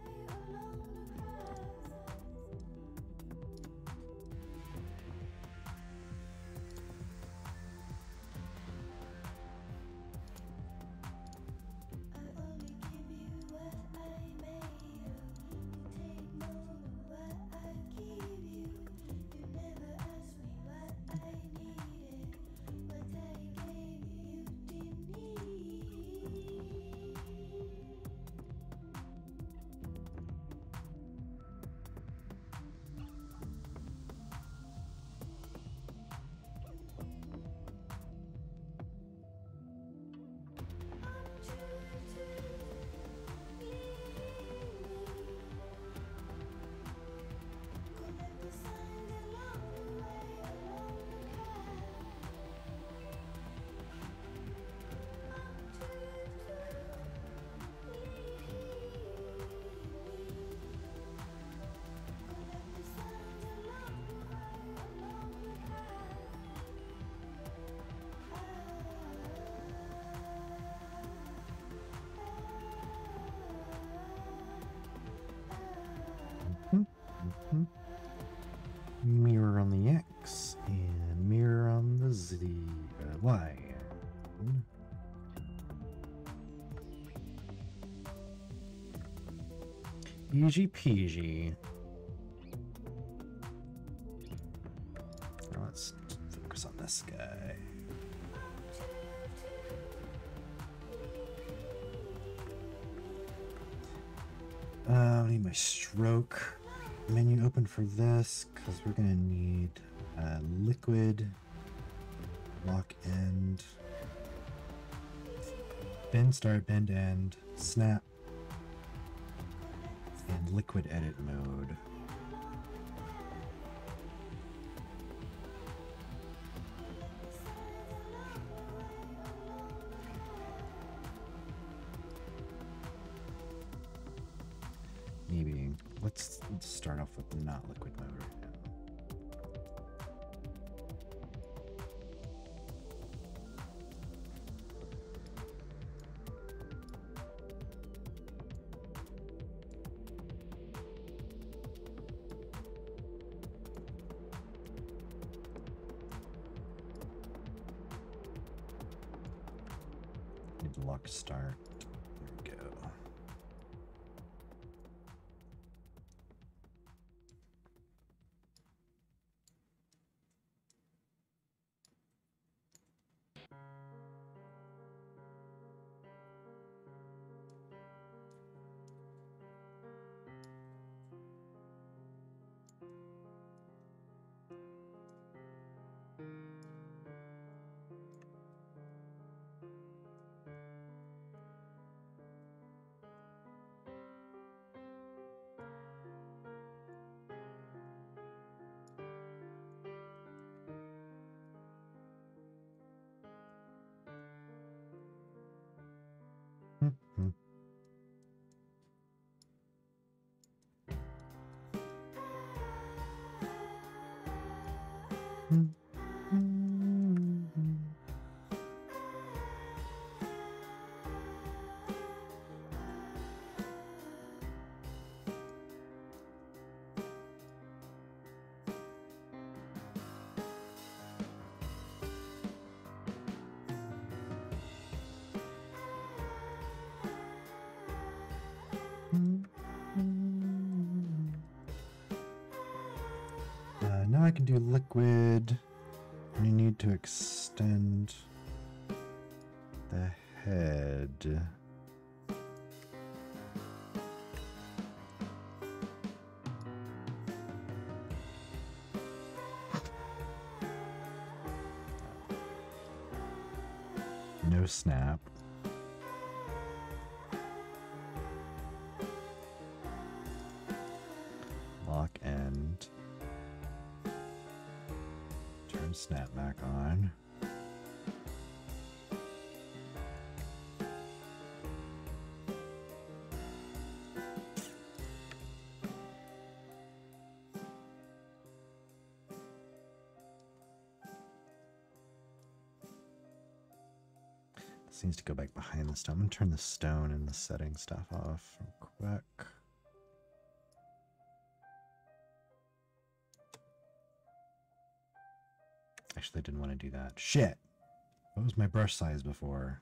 Mirror on the X and mirror on the Z, Y. Easy peasy. Now let's focus on this guy. I need my stroke menu open for this because we're gonna need liquid, lock end, bend start, bend end, snap, and liquid edit mode. Maybe let's start start off with not liquid mode right now. Need to lock start. There we go. Mhm. Now I can do liquid. And you need to extend the head. No snap. Lock end. Turn snap back on. This needs to go back behind the stone. I'm gonna turn the stone and the setting stuff off real quick. Actually, I didn't want to do that. Shit! What was my brush size before?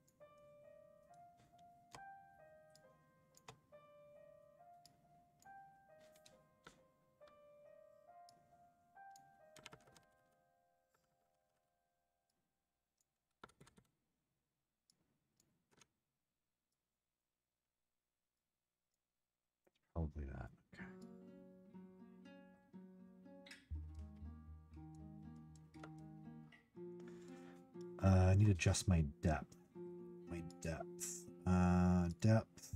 Probably that. Okay. I need to adjust my depth. My depth. Depth.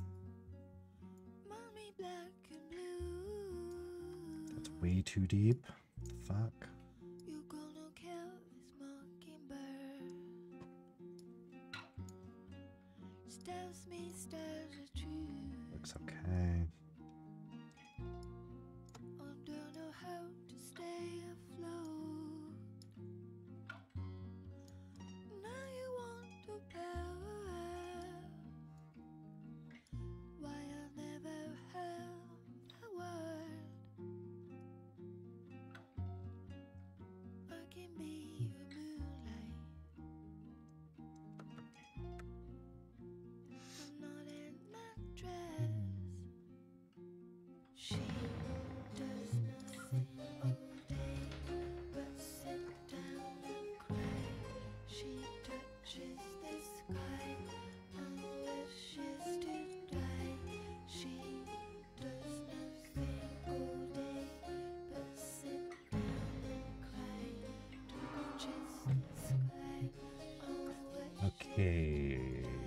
That's way too deep. What the fuck? Looks okay. Okay.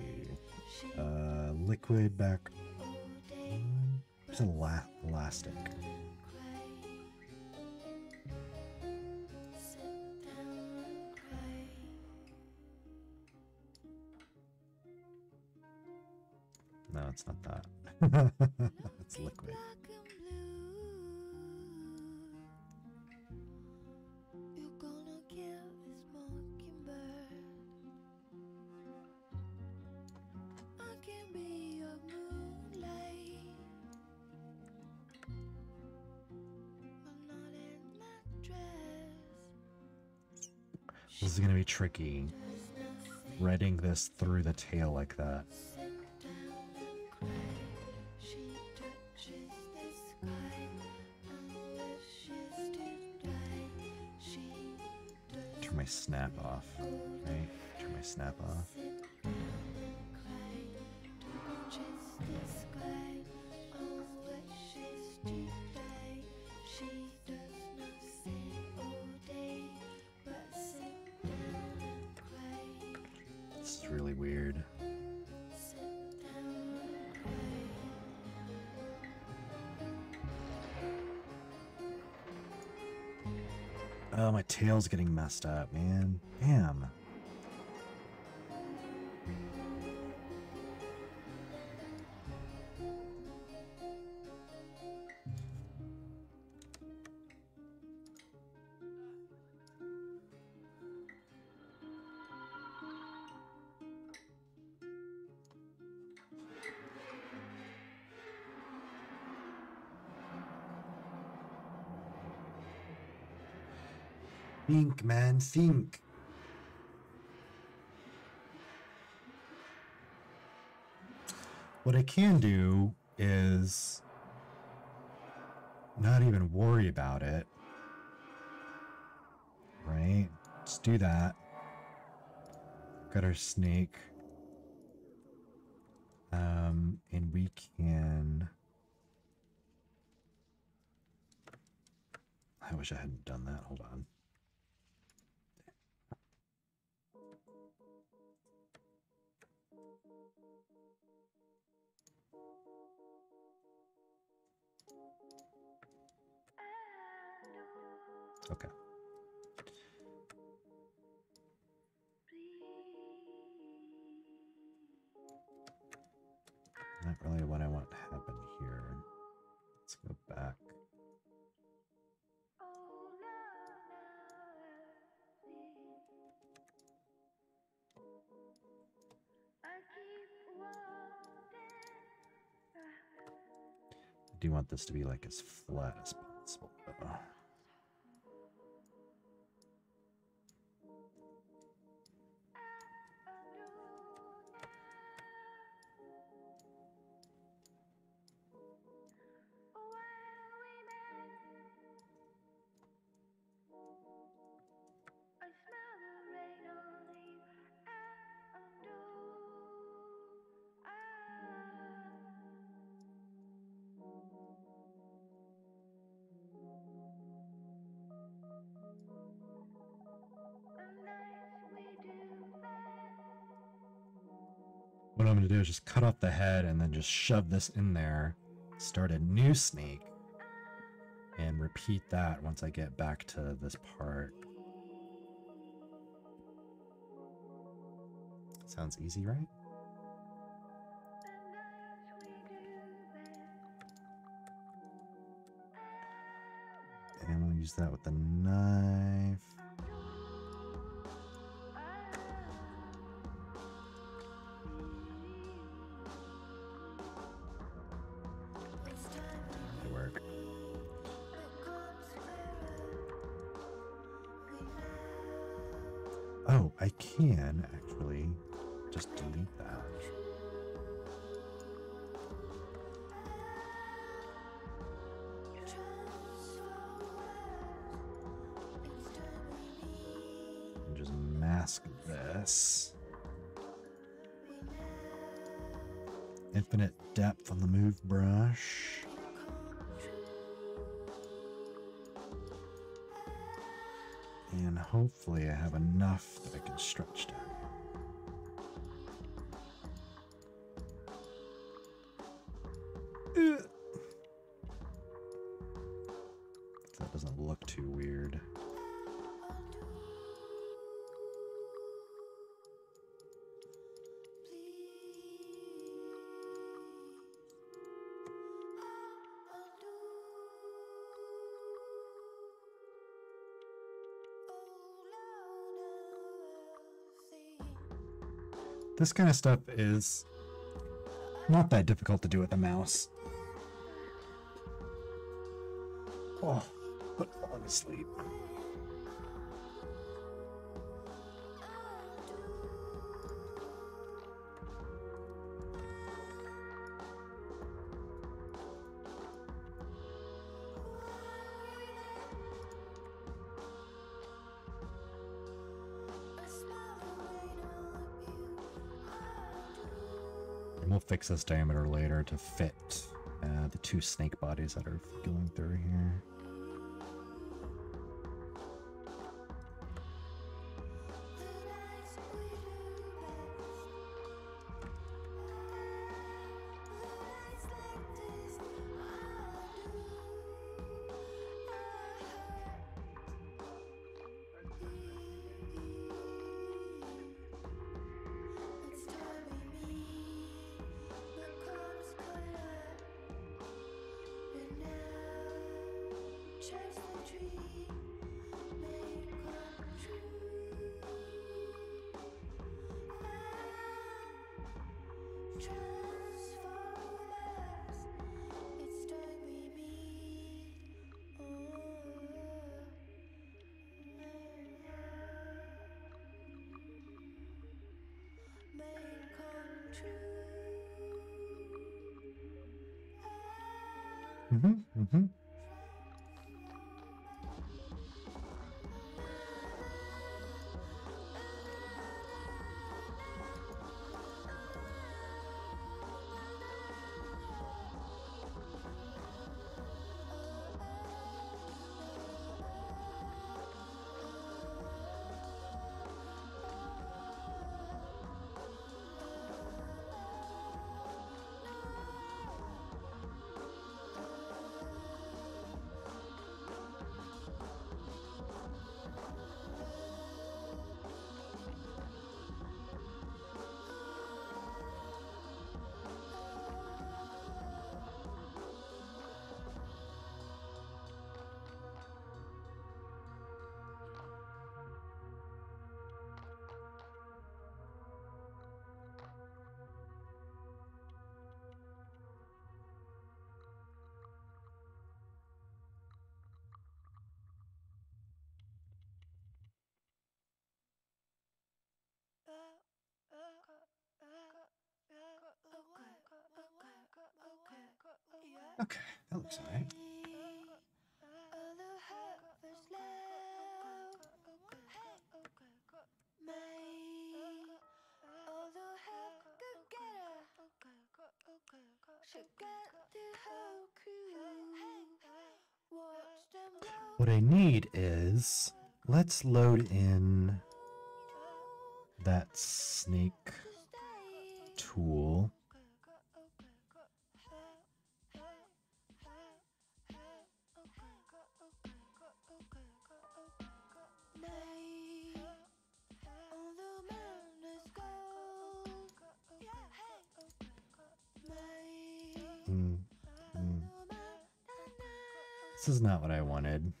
Liquid back on. It's elastic. No, it's not that. It's liquid. This is gonna be tricky. Threading this through the tail like that. Turn my snap off. Okay, turn my snap off. This is really weird. Oh, my tail's getting messed up, man. Damn. Think, man, think. What I can do is not even worry about it. Right? Just do that. Got our snake. And we can... I wish I hadn't done that. Hold on. Okay. Not really what I want to happen here. Let's go back. I do want this to be like as flat as possible, though. What I'm going to do is just cut off the head and then just shove this in there, start a new snake, and repeat that once I get back to this part. Sounds easy, right? And we'll use that with the knife. Oh, I can actually just delete that. And just mask this. Infinite depth on the move brush. And hopefully I have enough that I can stretch down. So that doesn't look too weird. This kind of stuff is not that difficult to do with a mouse. Oh, but fall asleep. We'll fix this diameter later to fit the two snake bodies that are going through here. Okay, that looks alright. What I need is, let's load in that snake tool. This is not what I wanted.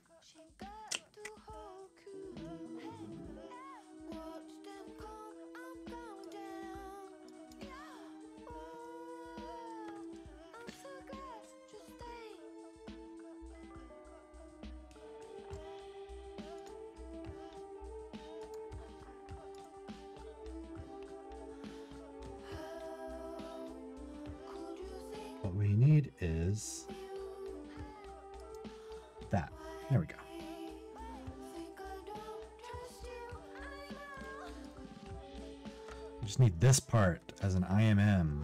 What we need is that. There we go. We just need this part as an IMM.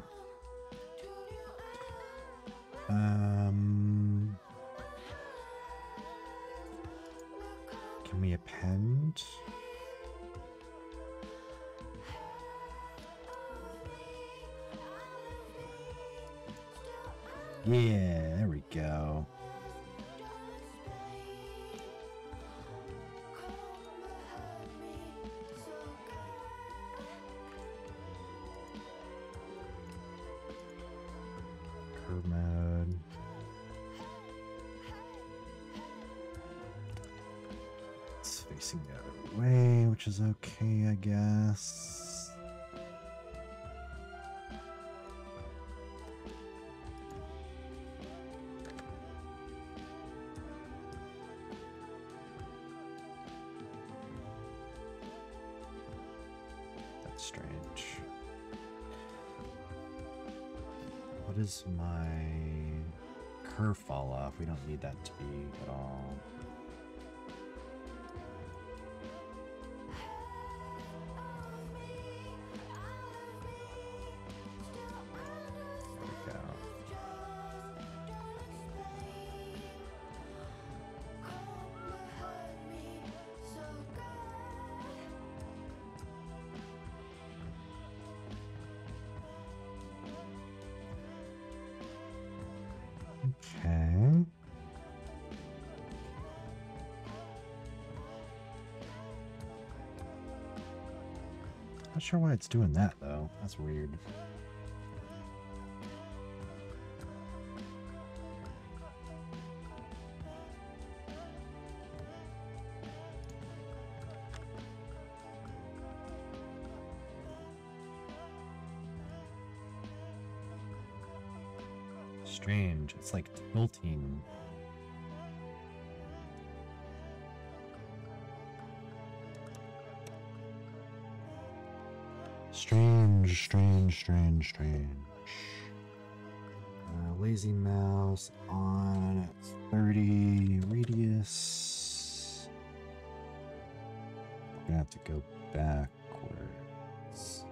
Can we append? Yeah, there we go. Curve mode. It's facing the other way, which is okay, I guess. Strange. What is my curve fall off? We don't need that to be at all. Not sure why it's doing that though. That's weird. Strange. It's like tilting. Strange. Lazy mouse on 30 radius. We're gonna have to go backwards.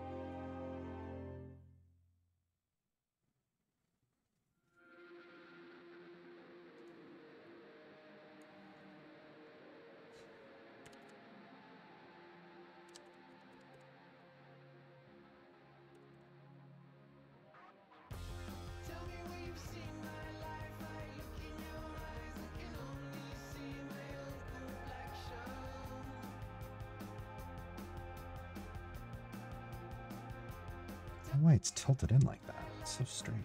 Why it's tilted in like that? It's so strange.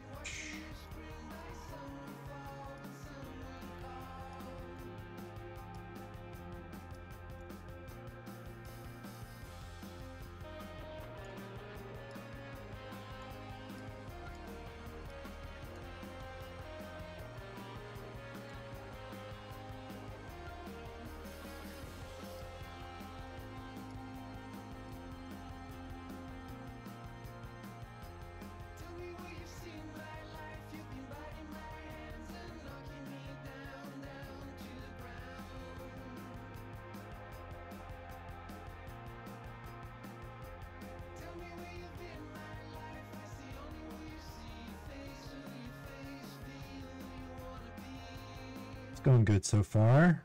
It's going good so far.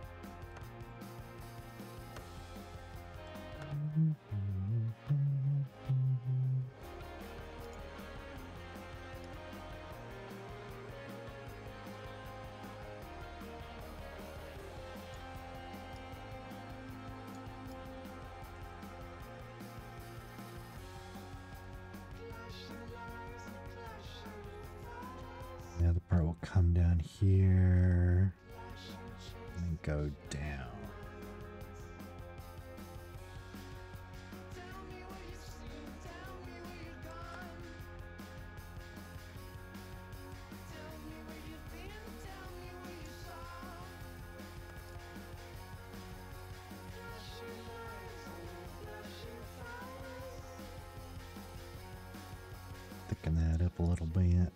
The other part will come down here and go down. Thicken that up a little bit.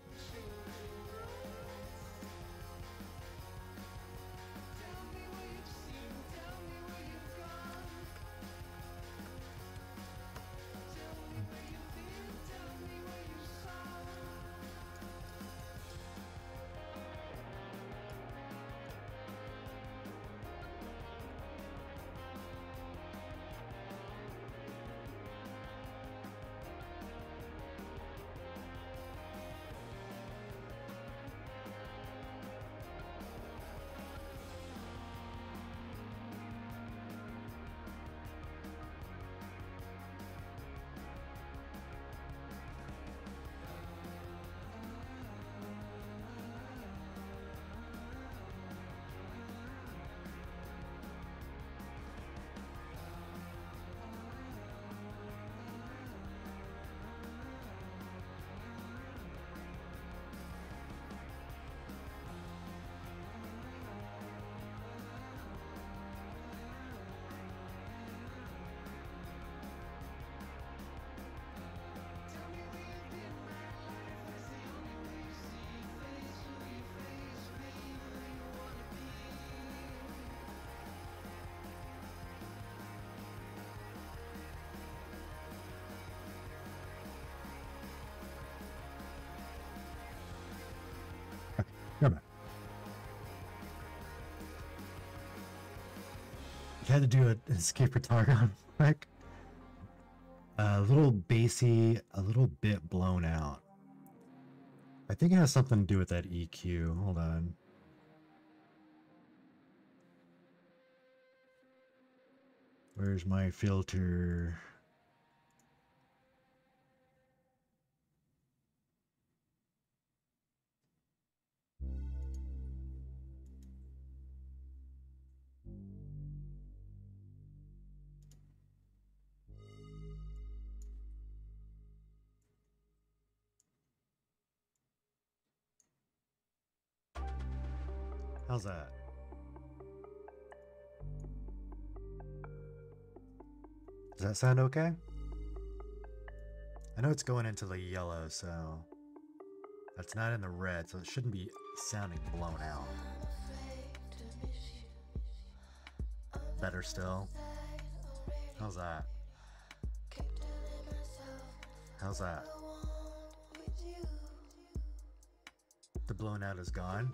You're back. You had to do an escape for Targon quick. A little bassy, a little bit blown out. I think it has something to do with that EQ. Hold on. Where's my filter? How's that? Does that sound okay? I know it's going into the yellow, so that's not in the red, so it shouldn't be sounding blown out. Better still? How's that? How's that? The blown out is gone?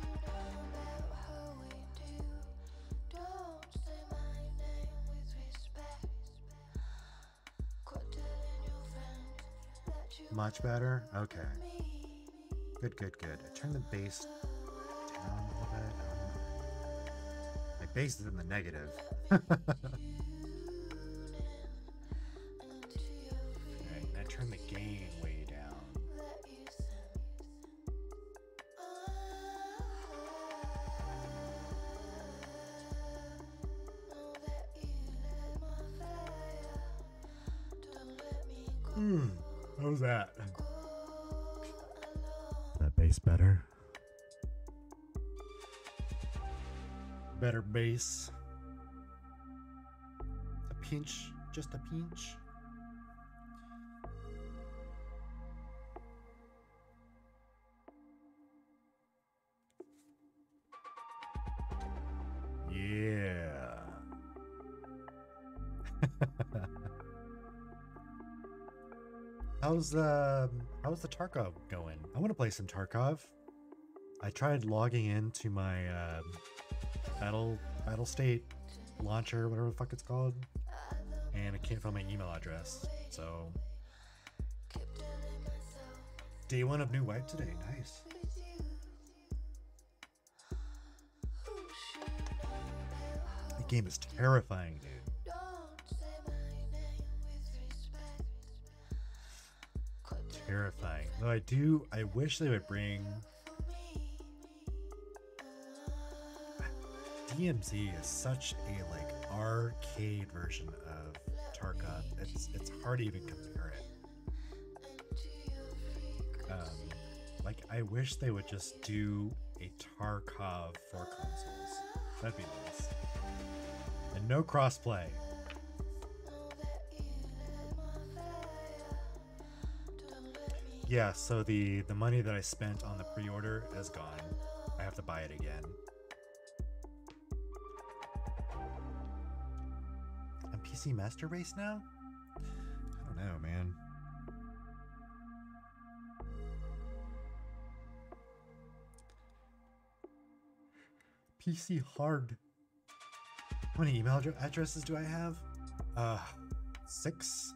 Much better? Okay. Good, good, good. I turned the bass down a little bit. My bass is in the negative. Alright, I turned the gain way down. How was that? That bass better? Better bass. A pinch, just a pinch. Yeah. How's the Tarkov going? I want to play some Tarkov. I tried logging into my battle state launcher, whatever the fuck it's called, and I can't find my email address. So day 1 of new wipe today. Nice. The game is terrifying, dude. Terrifying. Though I wish they would bring DMZ is such a like arcade version of Tarkov. It's hard to even compare it. Like I wish they would just do a Tarkov for consoles. That'd be nice. And no crossplay. Yeah, so the money that I spent on the pre-order is gone. I have to buy it again. I'm PC Master Race now? I don't know, man. PC hard. How many email addresses do I have? 6?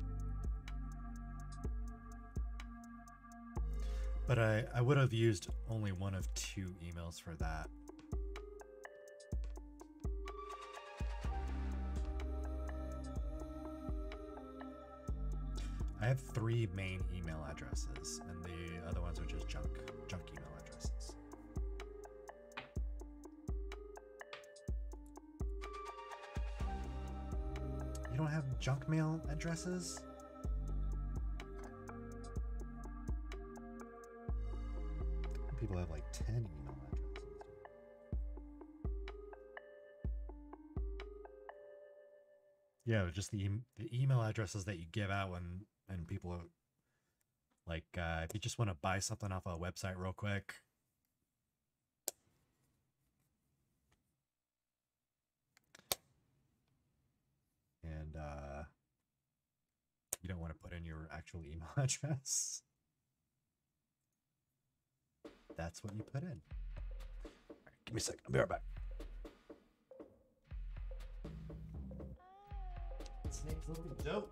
But I would have used only one of 2 emails for that. I have 3 main email addresses, and the other ones are just junk email addresses. You don't have junk mail addresses? People have like 10 email addresses. Yeah, just the email addresses that you give out when people are, like if you just want to buy something off a website real quick. And you don't want to put in your actual email address. That's what you put in. All right, give me a second. I'll be right back. Snake's looking dope.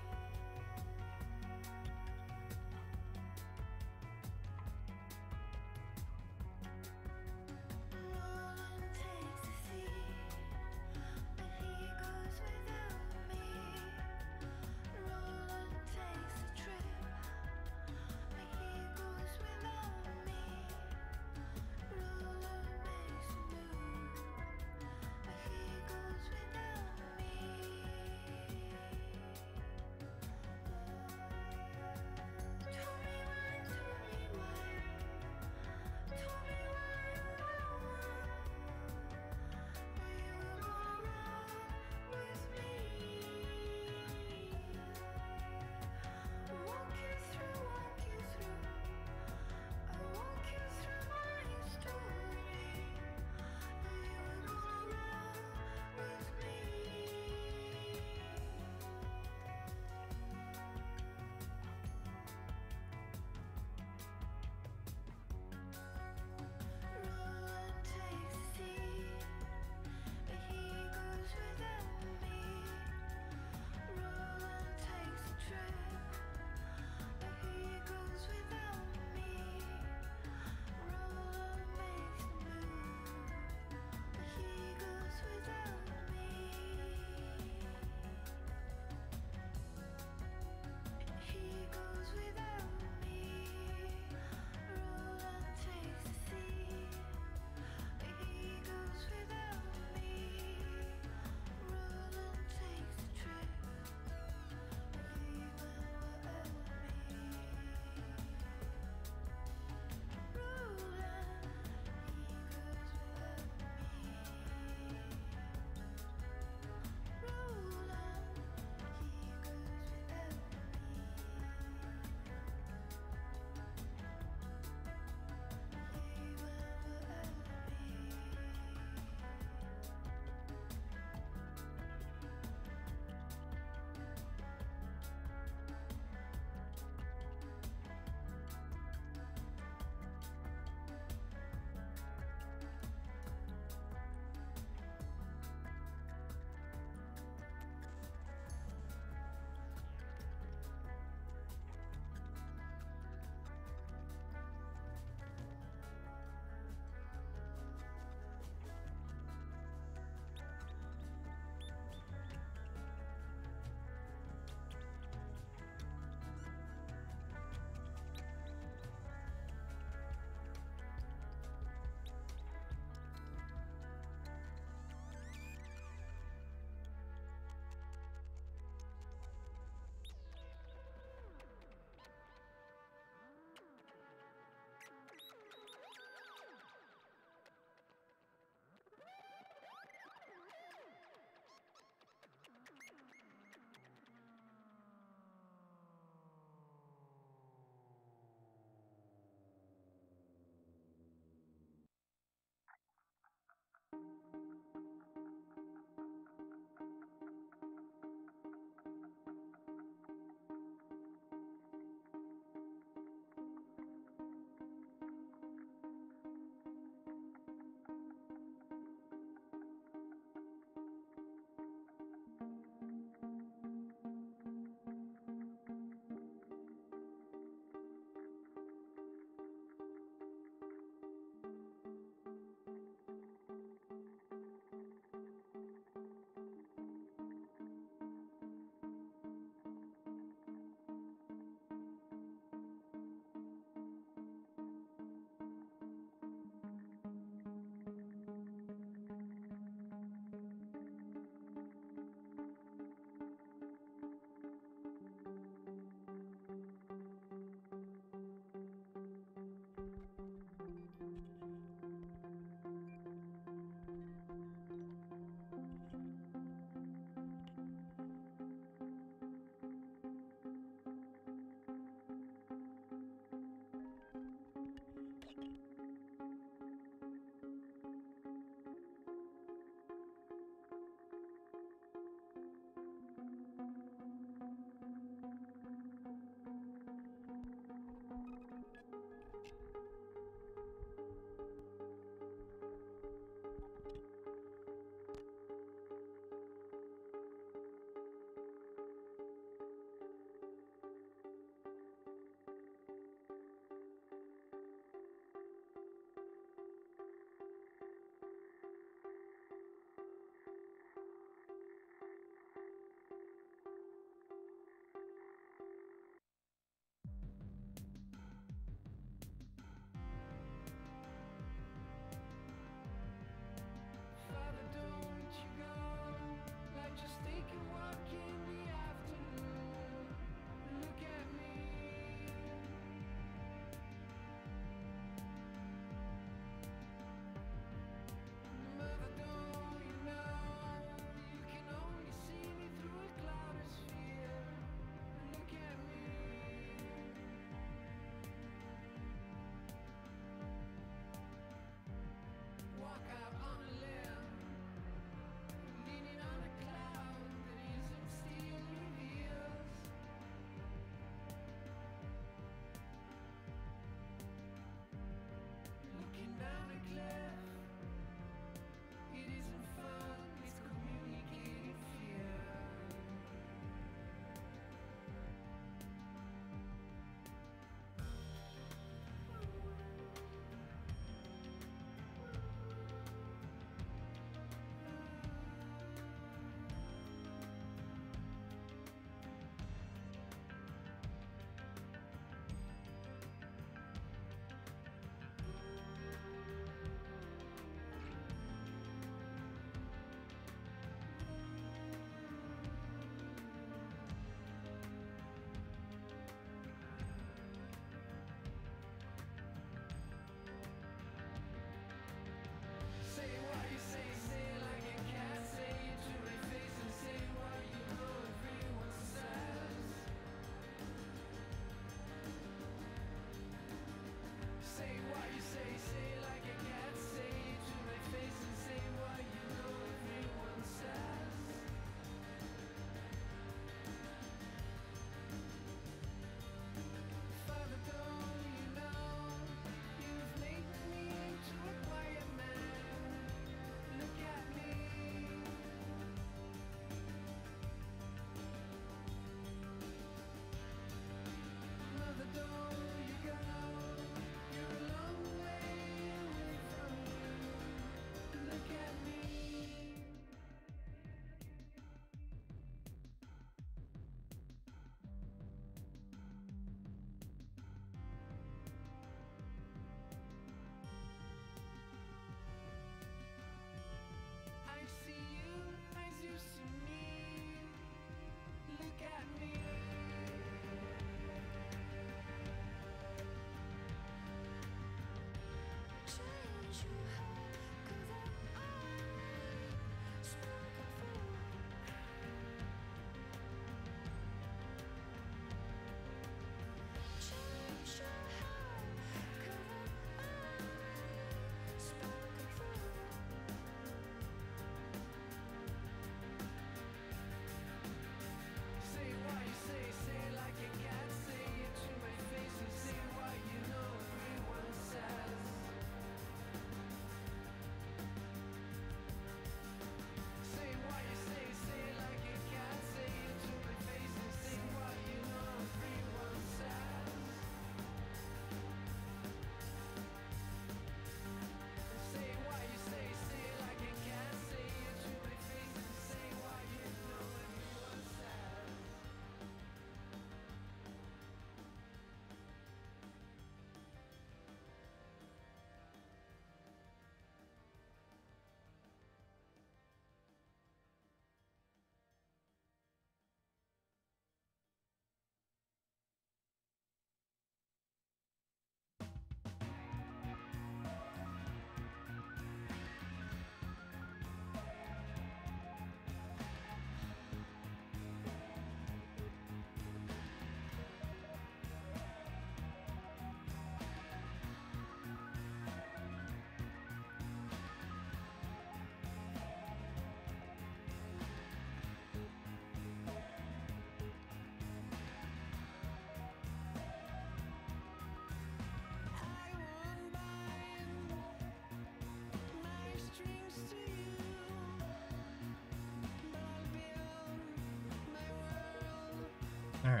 Alright.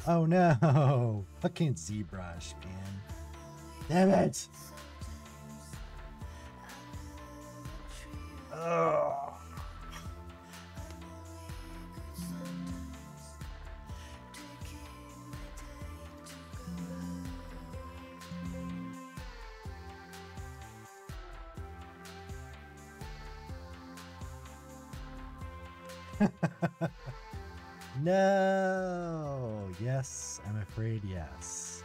Oh no! Fucking ZBrush, man. Damn it! Ugh. No! Yes, I'm afraid yes.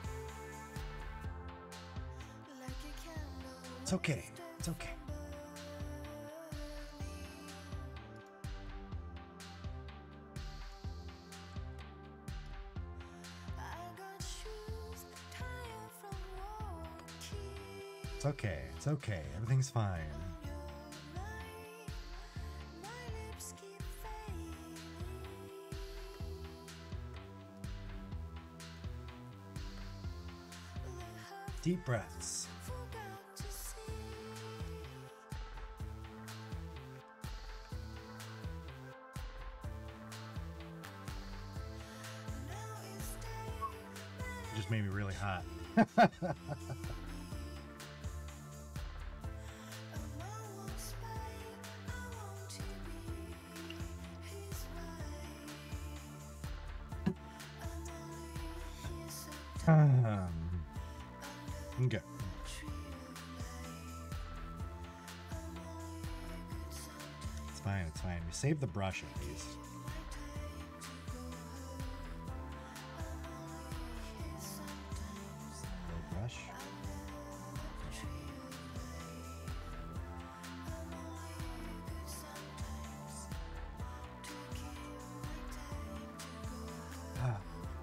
It's okay. It's okay. It's okay. It's okay. Everything's fine. Deep breaths. It just made me really hot. Okay. It's fine, it's fine. We saved the brush at least. Little brush. Ah.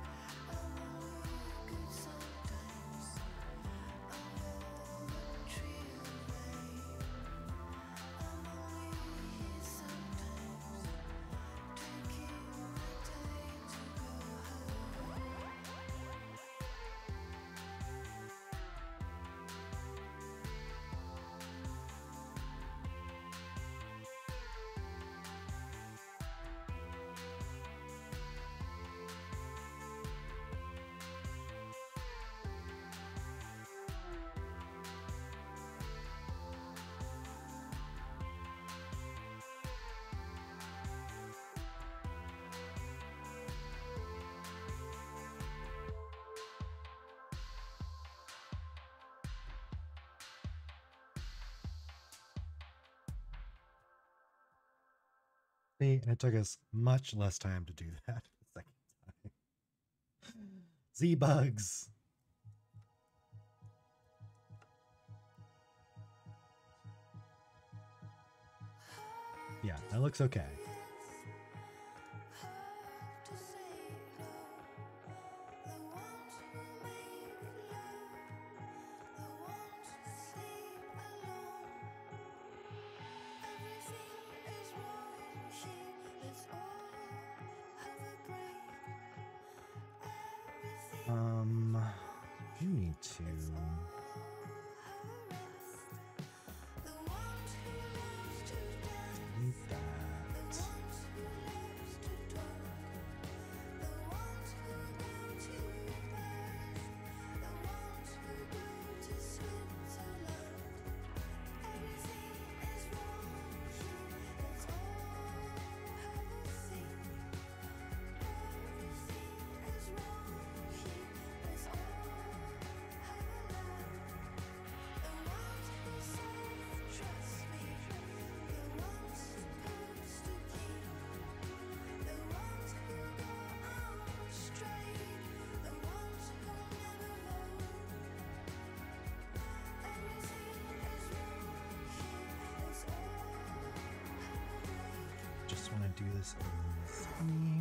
See, and it took us much less time to do that the second time. Z-bugs. Yeah, that looks okay. You need to... delete that. Just want to do this easy.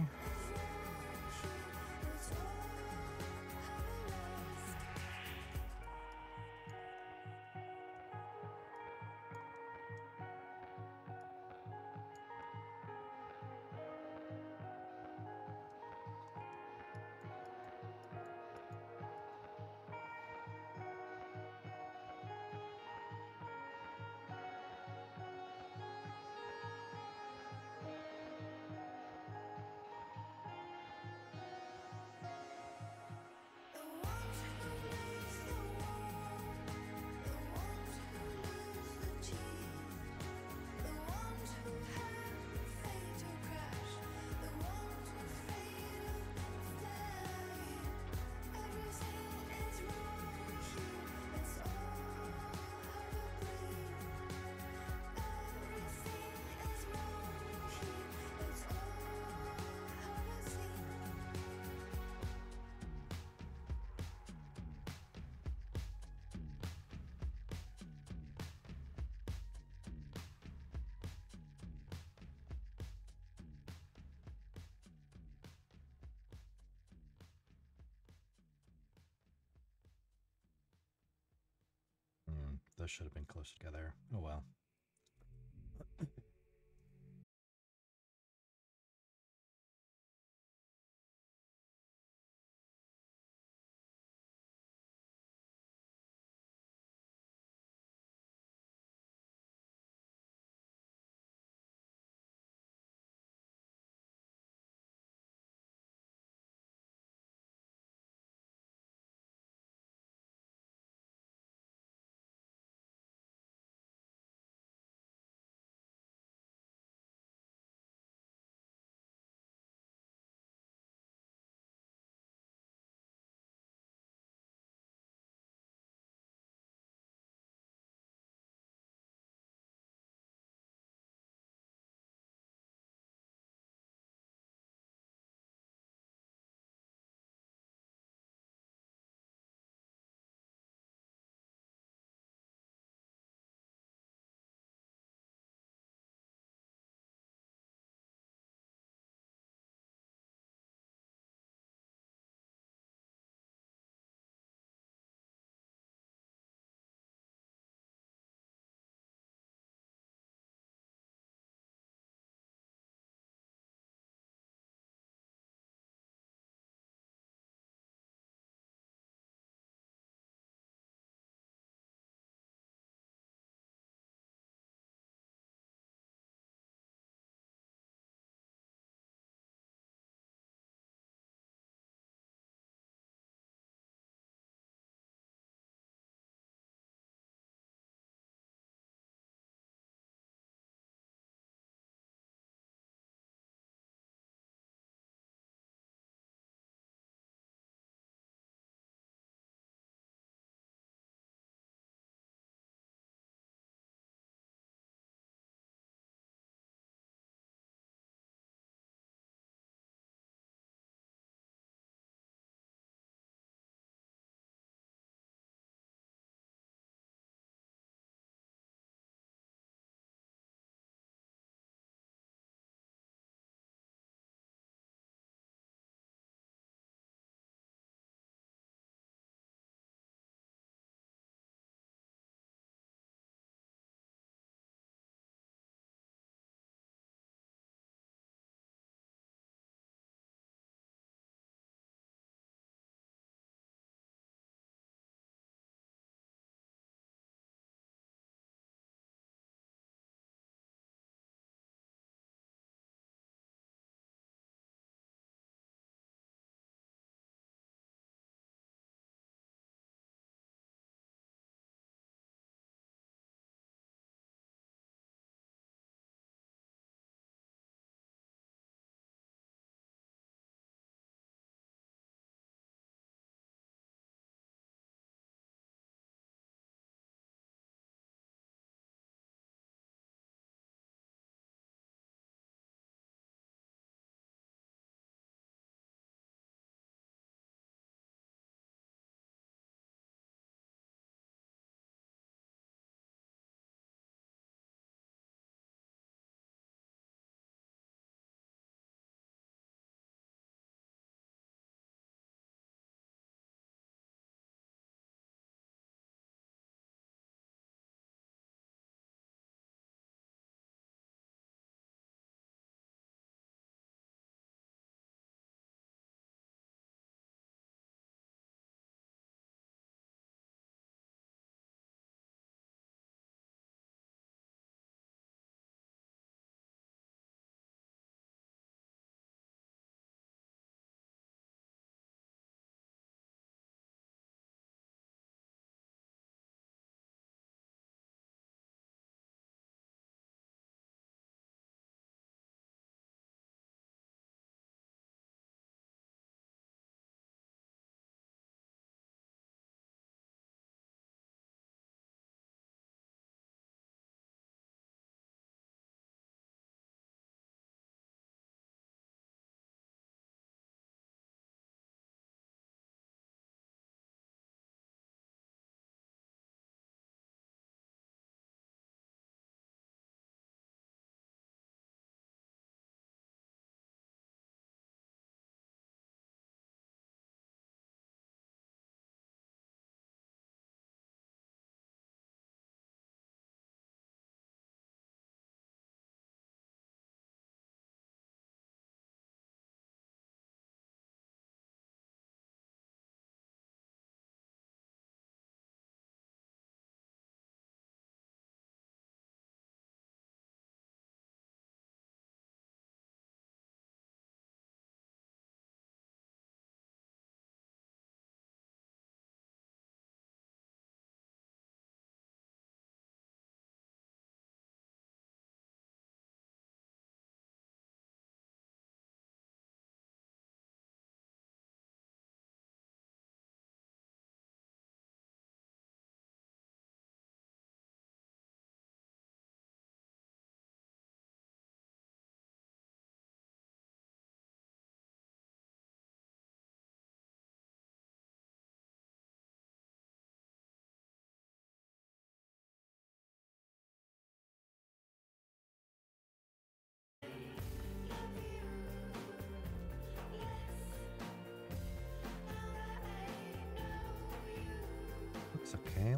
those should have been closer together. Oh well.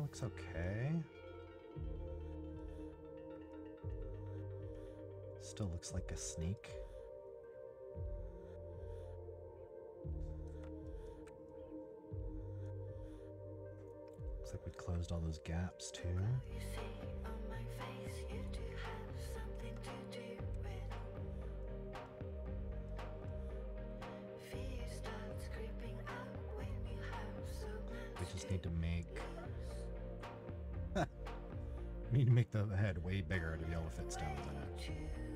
looks okay. Still looks like a snake. Looks like we closed all those gaps too. We just need to make we need to make the head way bigger to be able to fit stones in it.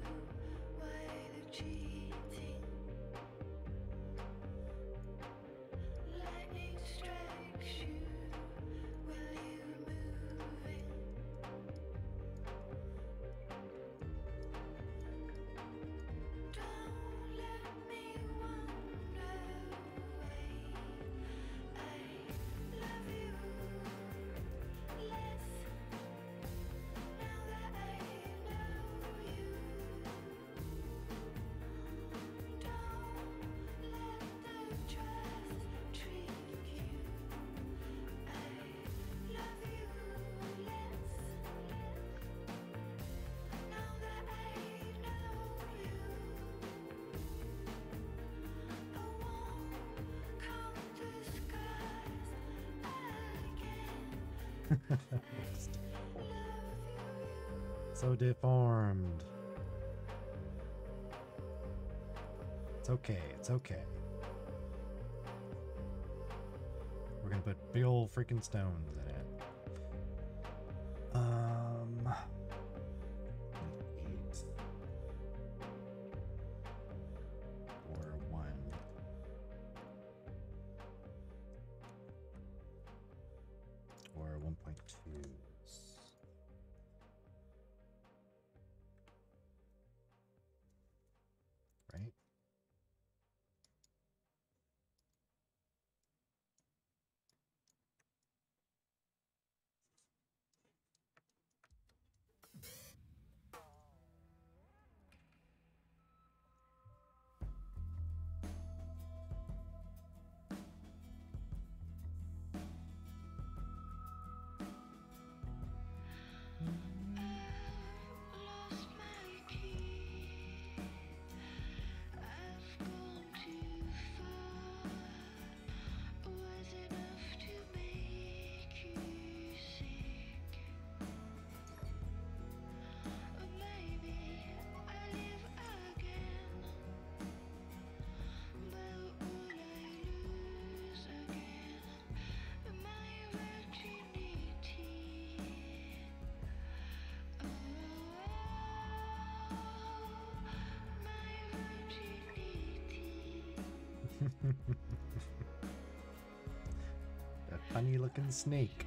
So deformed. It's okay, it's okay. We're gonna put big old freaking stones in it. 8. Or 1. Or 1.2. Right? That funny looking snake.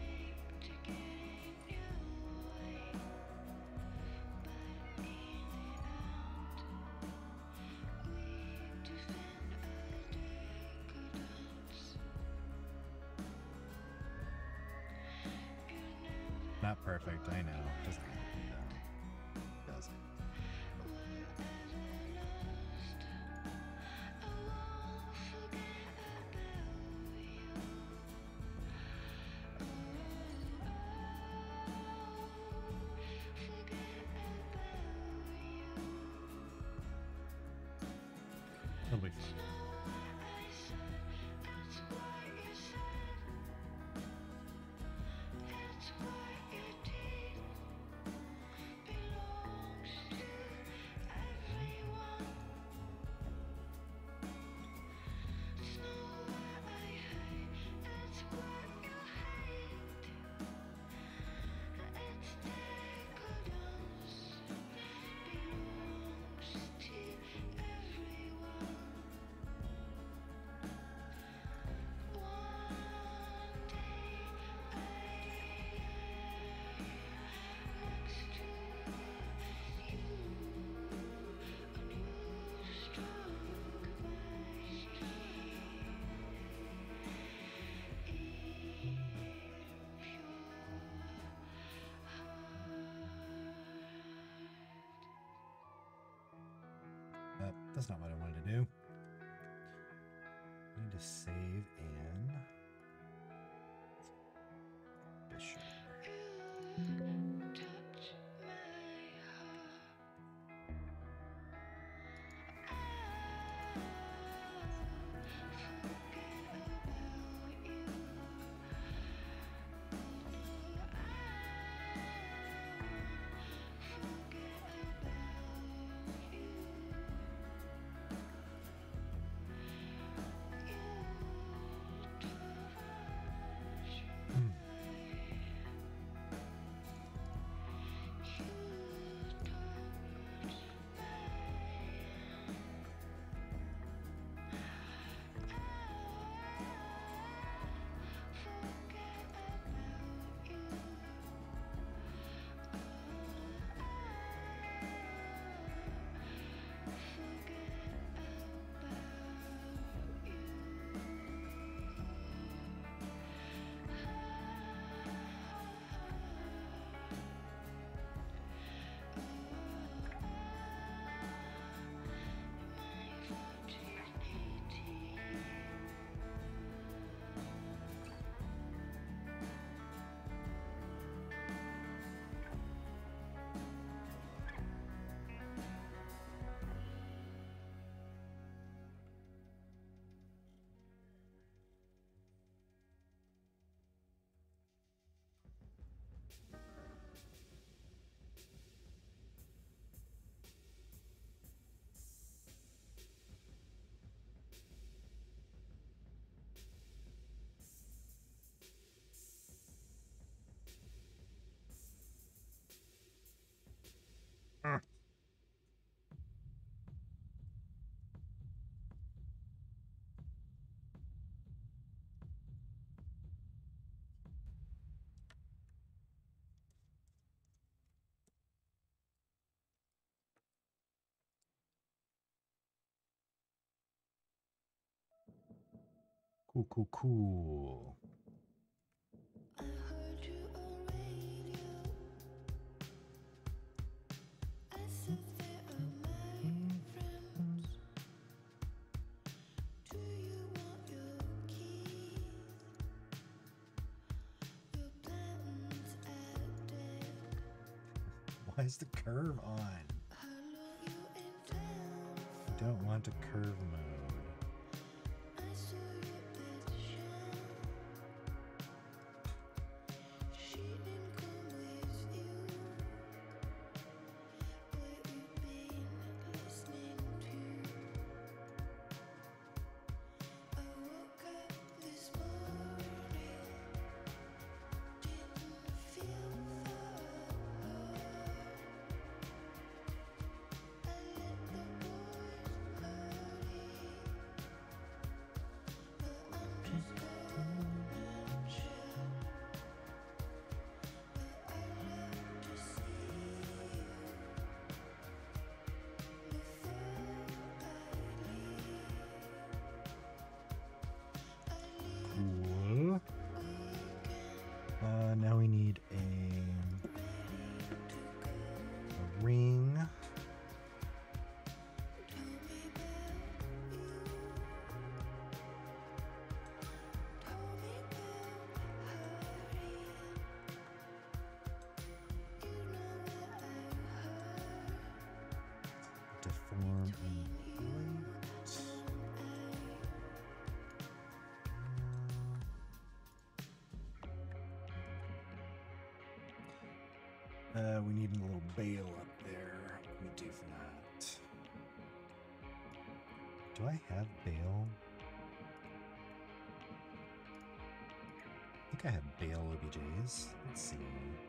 Not perfect, I know. Doesn't have to be though. Does it? It'll be fun. That's not what I wanted to do. I need to save and Bishop. Cool, cool, cool. I heard you on radio. I said they are my friends. Do you want your keys? Your plans acted. Why is the curve on? How long you in town for? Don't want to curve mode. I saw your picture. She didn't come with you. What you been listening to? I woke up this morning, didn't feel far. I let the boys party, but I'm just gonna chill. But I love to see you before I leave. Cool. Now we need a ring. Tell me about you. Tell me about Harry. You know what I heard Deform between and you plate. We need a little bail up there. What can we do for that? Do I have bail? I think I have bail OBJs. Let's see.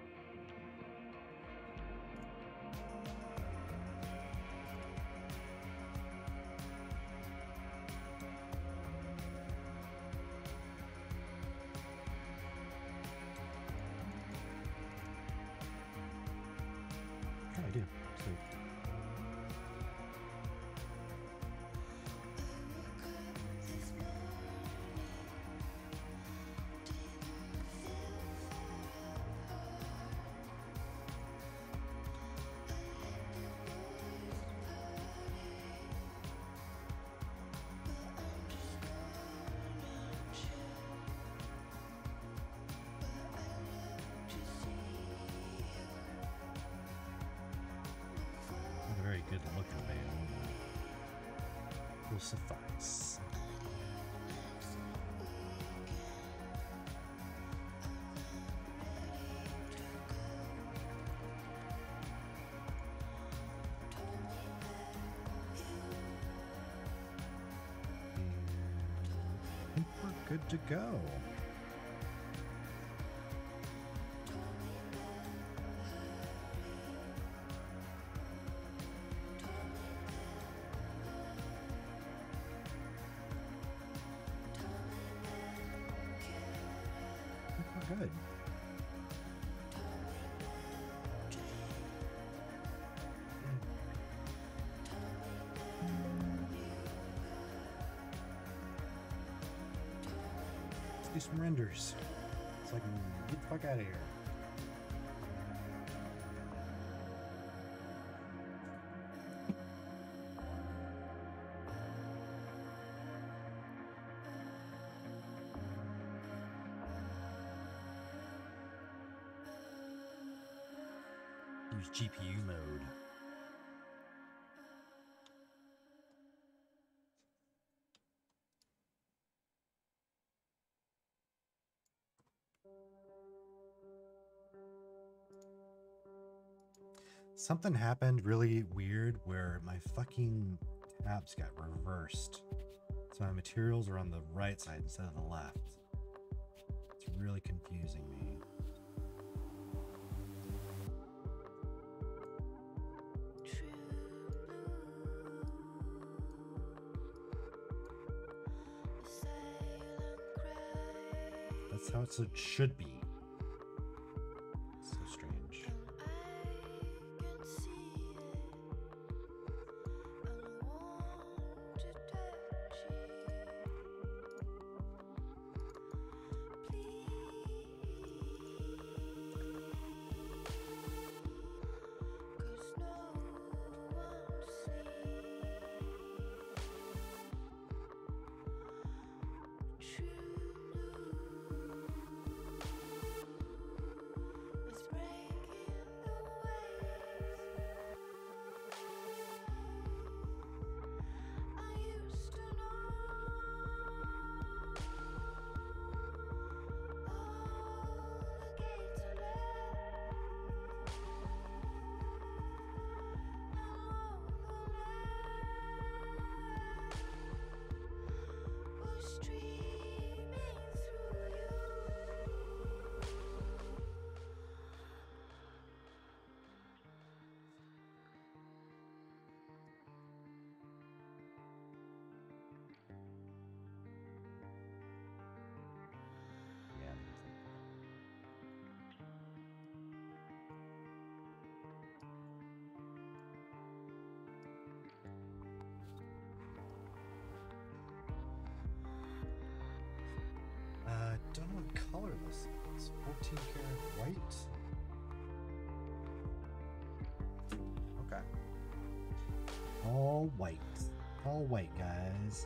Oh, I do. Sweet. this morning. Didn't feel far apart. I let the boys party, but I'm just gonna chill. But I love to see you Not a very good looking bail, but will suffice. I think we're good to go. I think we're good. Let's do some renders so I can get the fuck out of here. Use GPU mode. Something happened really weird where my fucking tabs got reversed. So my materials are on the right side instead of the left. It's really confusing me. true blue, a silent cry. That's how it should be. So strange. I can see it. I want to touch it. It's 14 karat white. Okay. All white. All white, guys.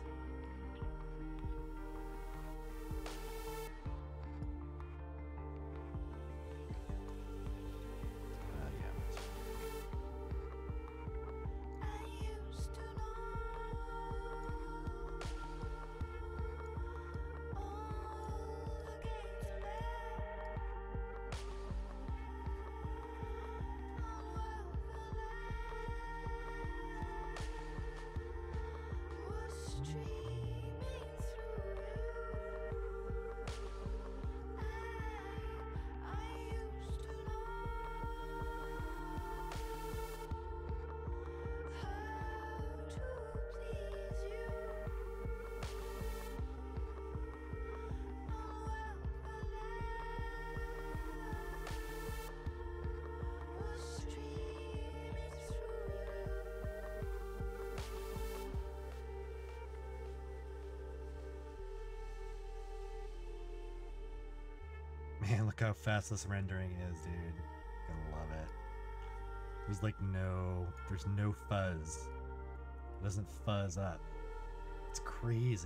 Man, look how fast this rendering is, dude. Gonna love it. There's like there's no fuzz. It doesn't fuzz up. It's crazy.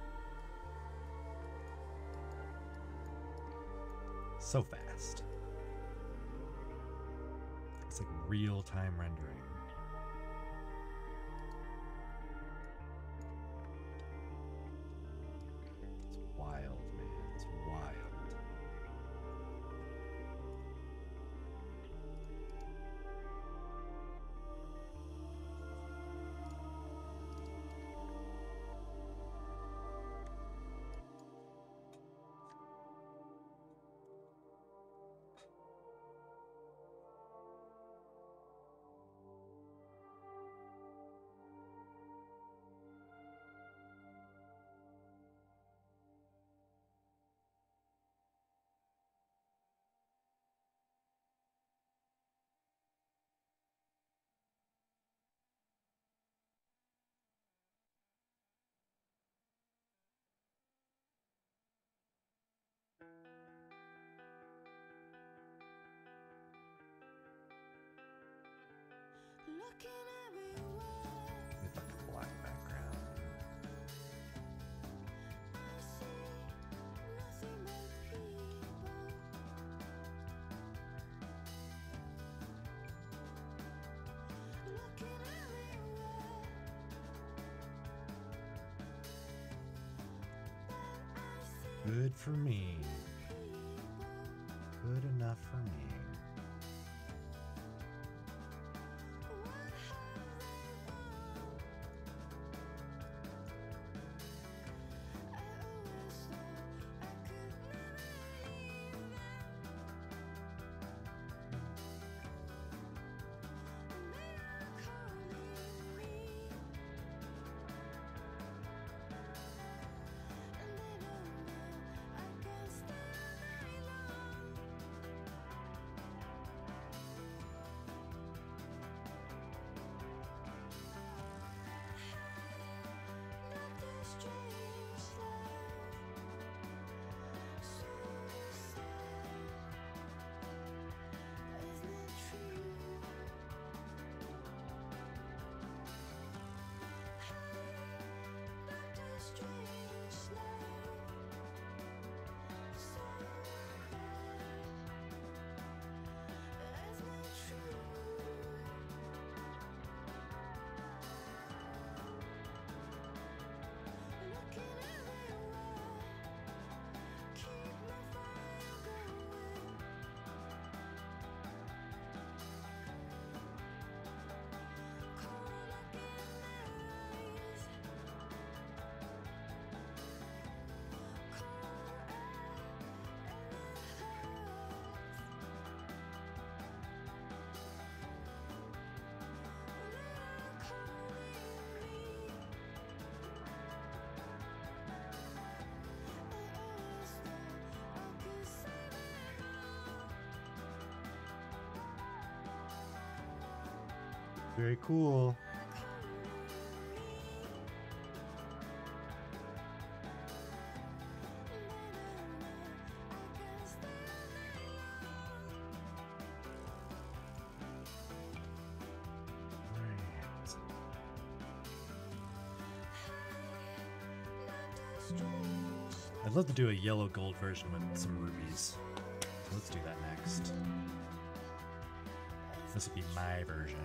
So fast. It's like real-time rendering. It's wild, man. It's wild. Looking everywhere, With like a black background. I see nothing but people. Looking everywhere, but I see Good for me. people. Good enough for me. What have they won? I always thought I could never leave them. And they are calling me, and they don't know I can stay all night long. Not this strange love, so sad, isn't it true? Not this strange love, so bad, isn't it true? Looking everywhere, keep my fire going. Cold look in their eyes, cold air in their hearts. They are calling me. I always thought I could save it all. Very cool. Calling me, and I don't know I can stay I'd love to do a yellow gold version with some rubies. So let's do that next. This will be my version.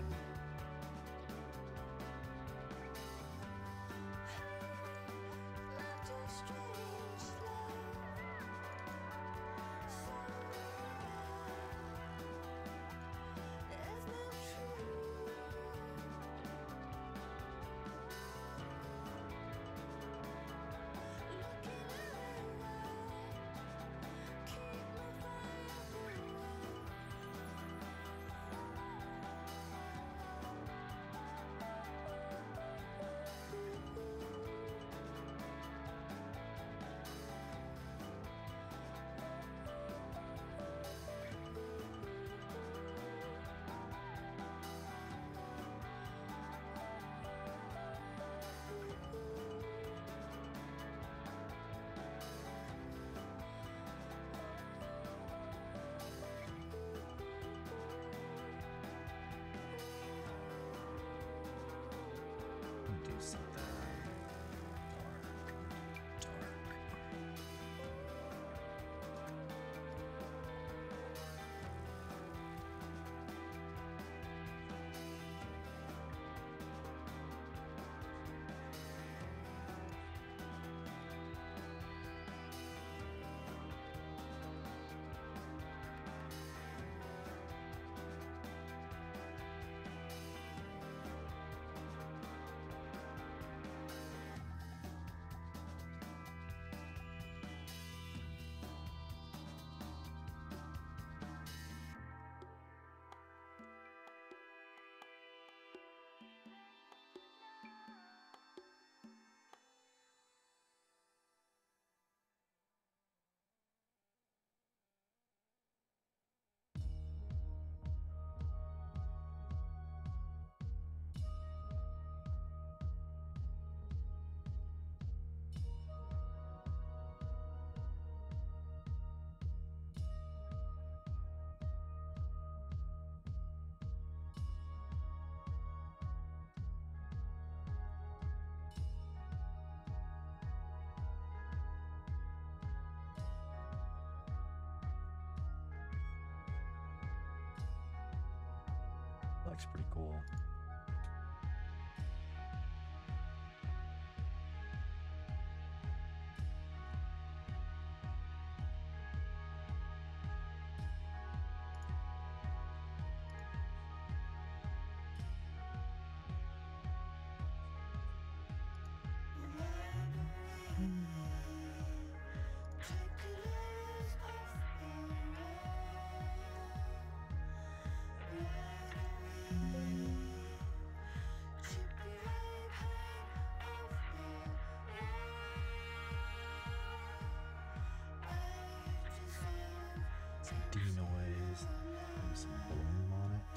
Do something dark. Looks pretty cool. Some denoise, maybe some bloom on it.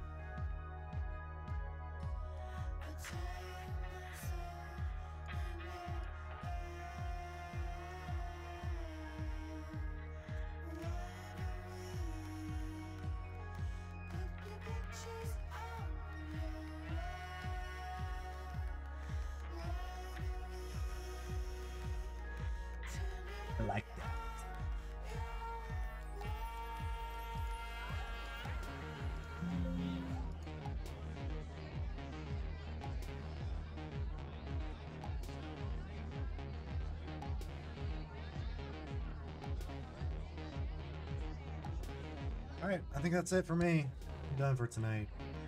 I like that. All right, I think that's it for me. I'm done for tonight.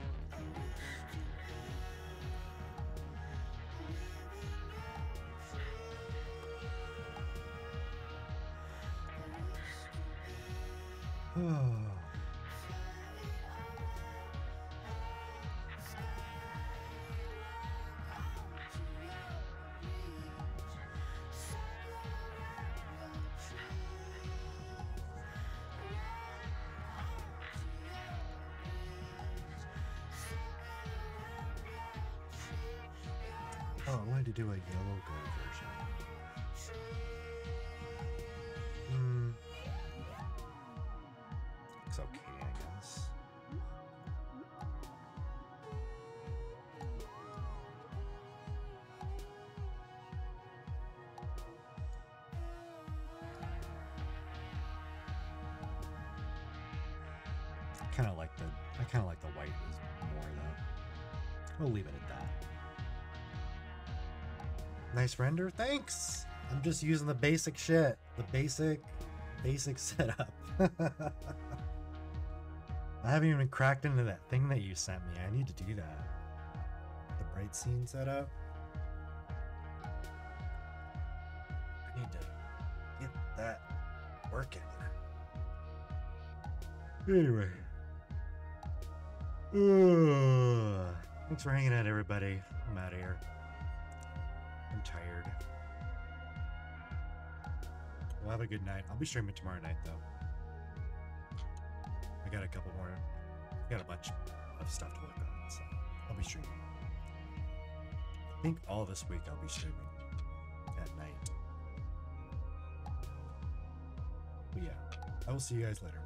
Oh, I wanted to do a yellow gold version. Looks okay, I guess. kind of like the white is more though. We'll leave it at that. Nice render, thanks. I'm just using the basic shit, the basic setup. I haven't even cracked into that thing that you sent me. I need to do that. The bright scene setup. I need to get that working. Anyway. Thanks for hanging out, everybody. I'm out of here. I'm tired. Well, have a good night. I'll be streaming tomorrow night, though. I got a couple more. I got a bunch of stuff to work on, so I'll be streaming. I think all this week I'll be streaming at night. But yeah, I will see you guys later.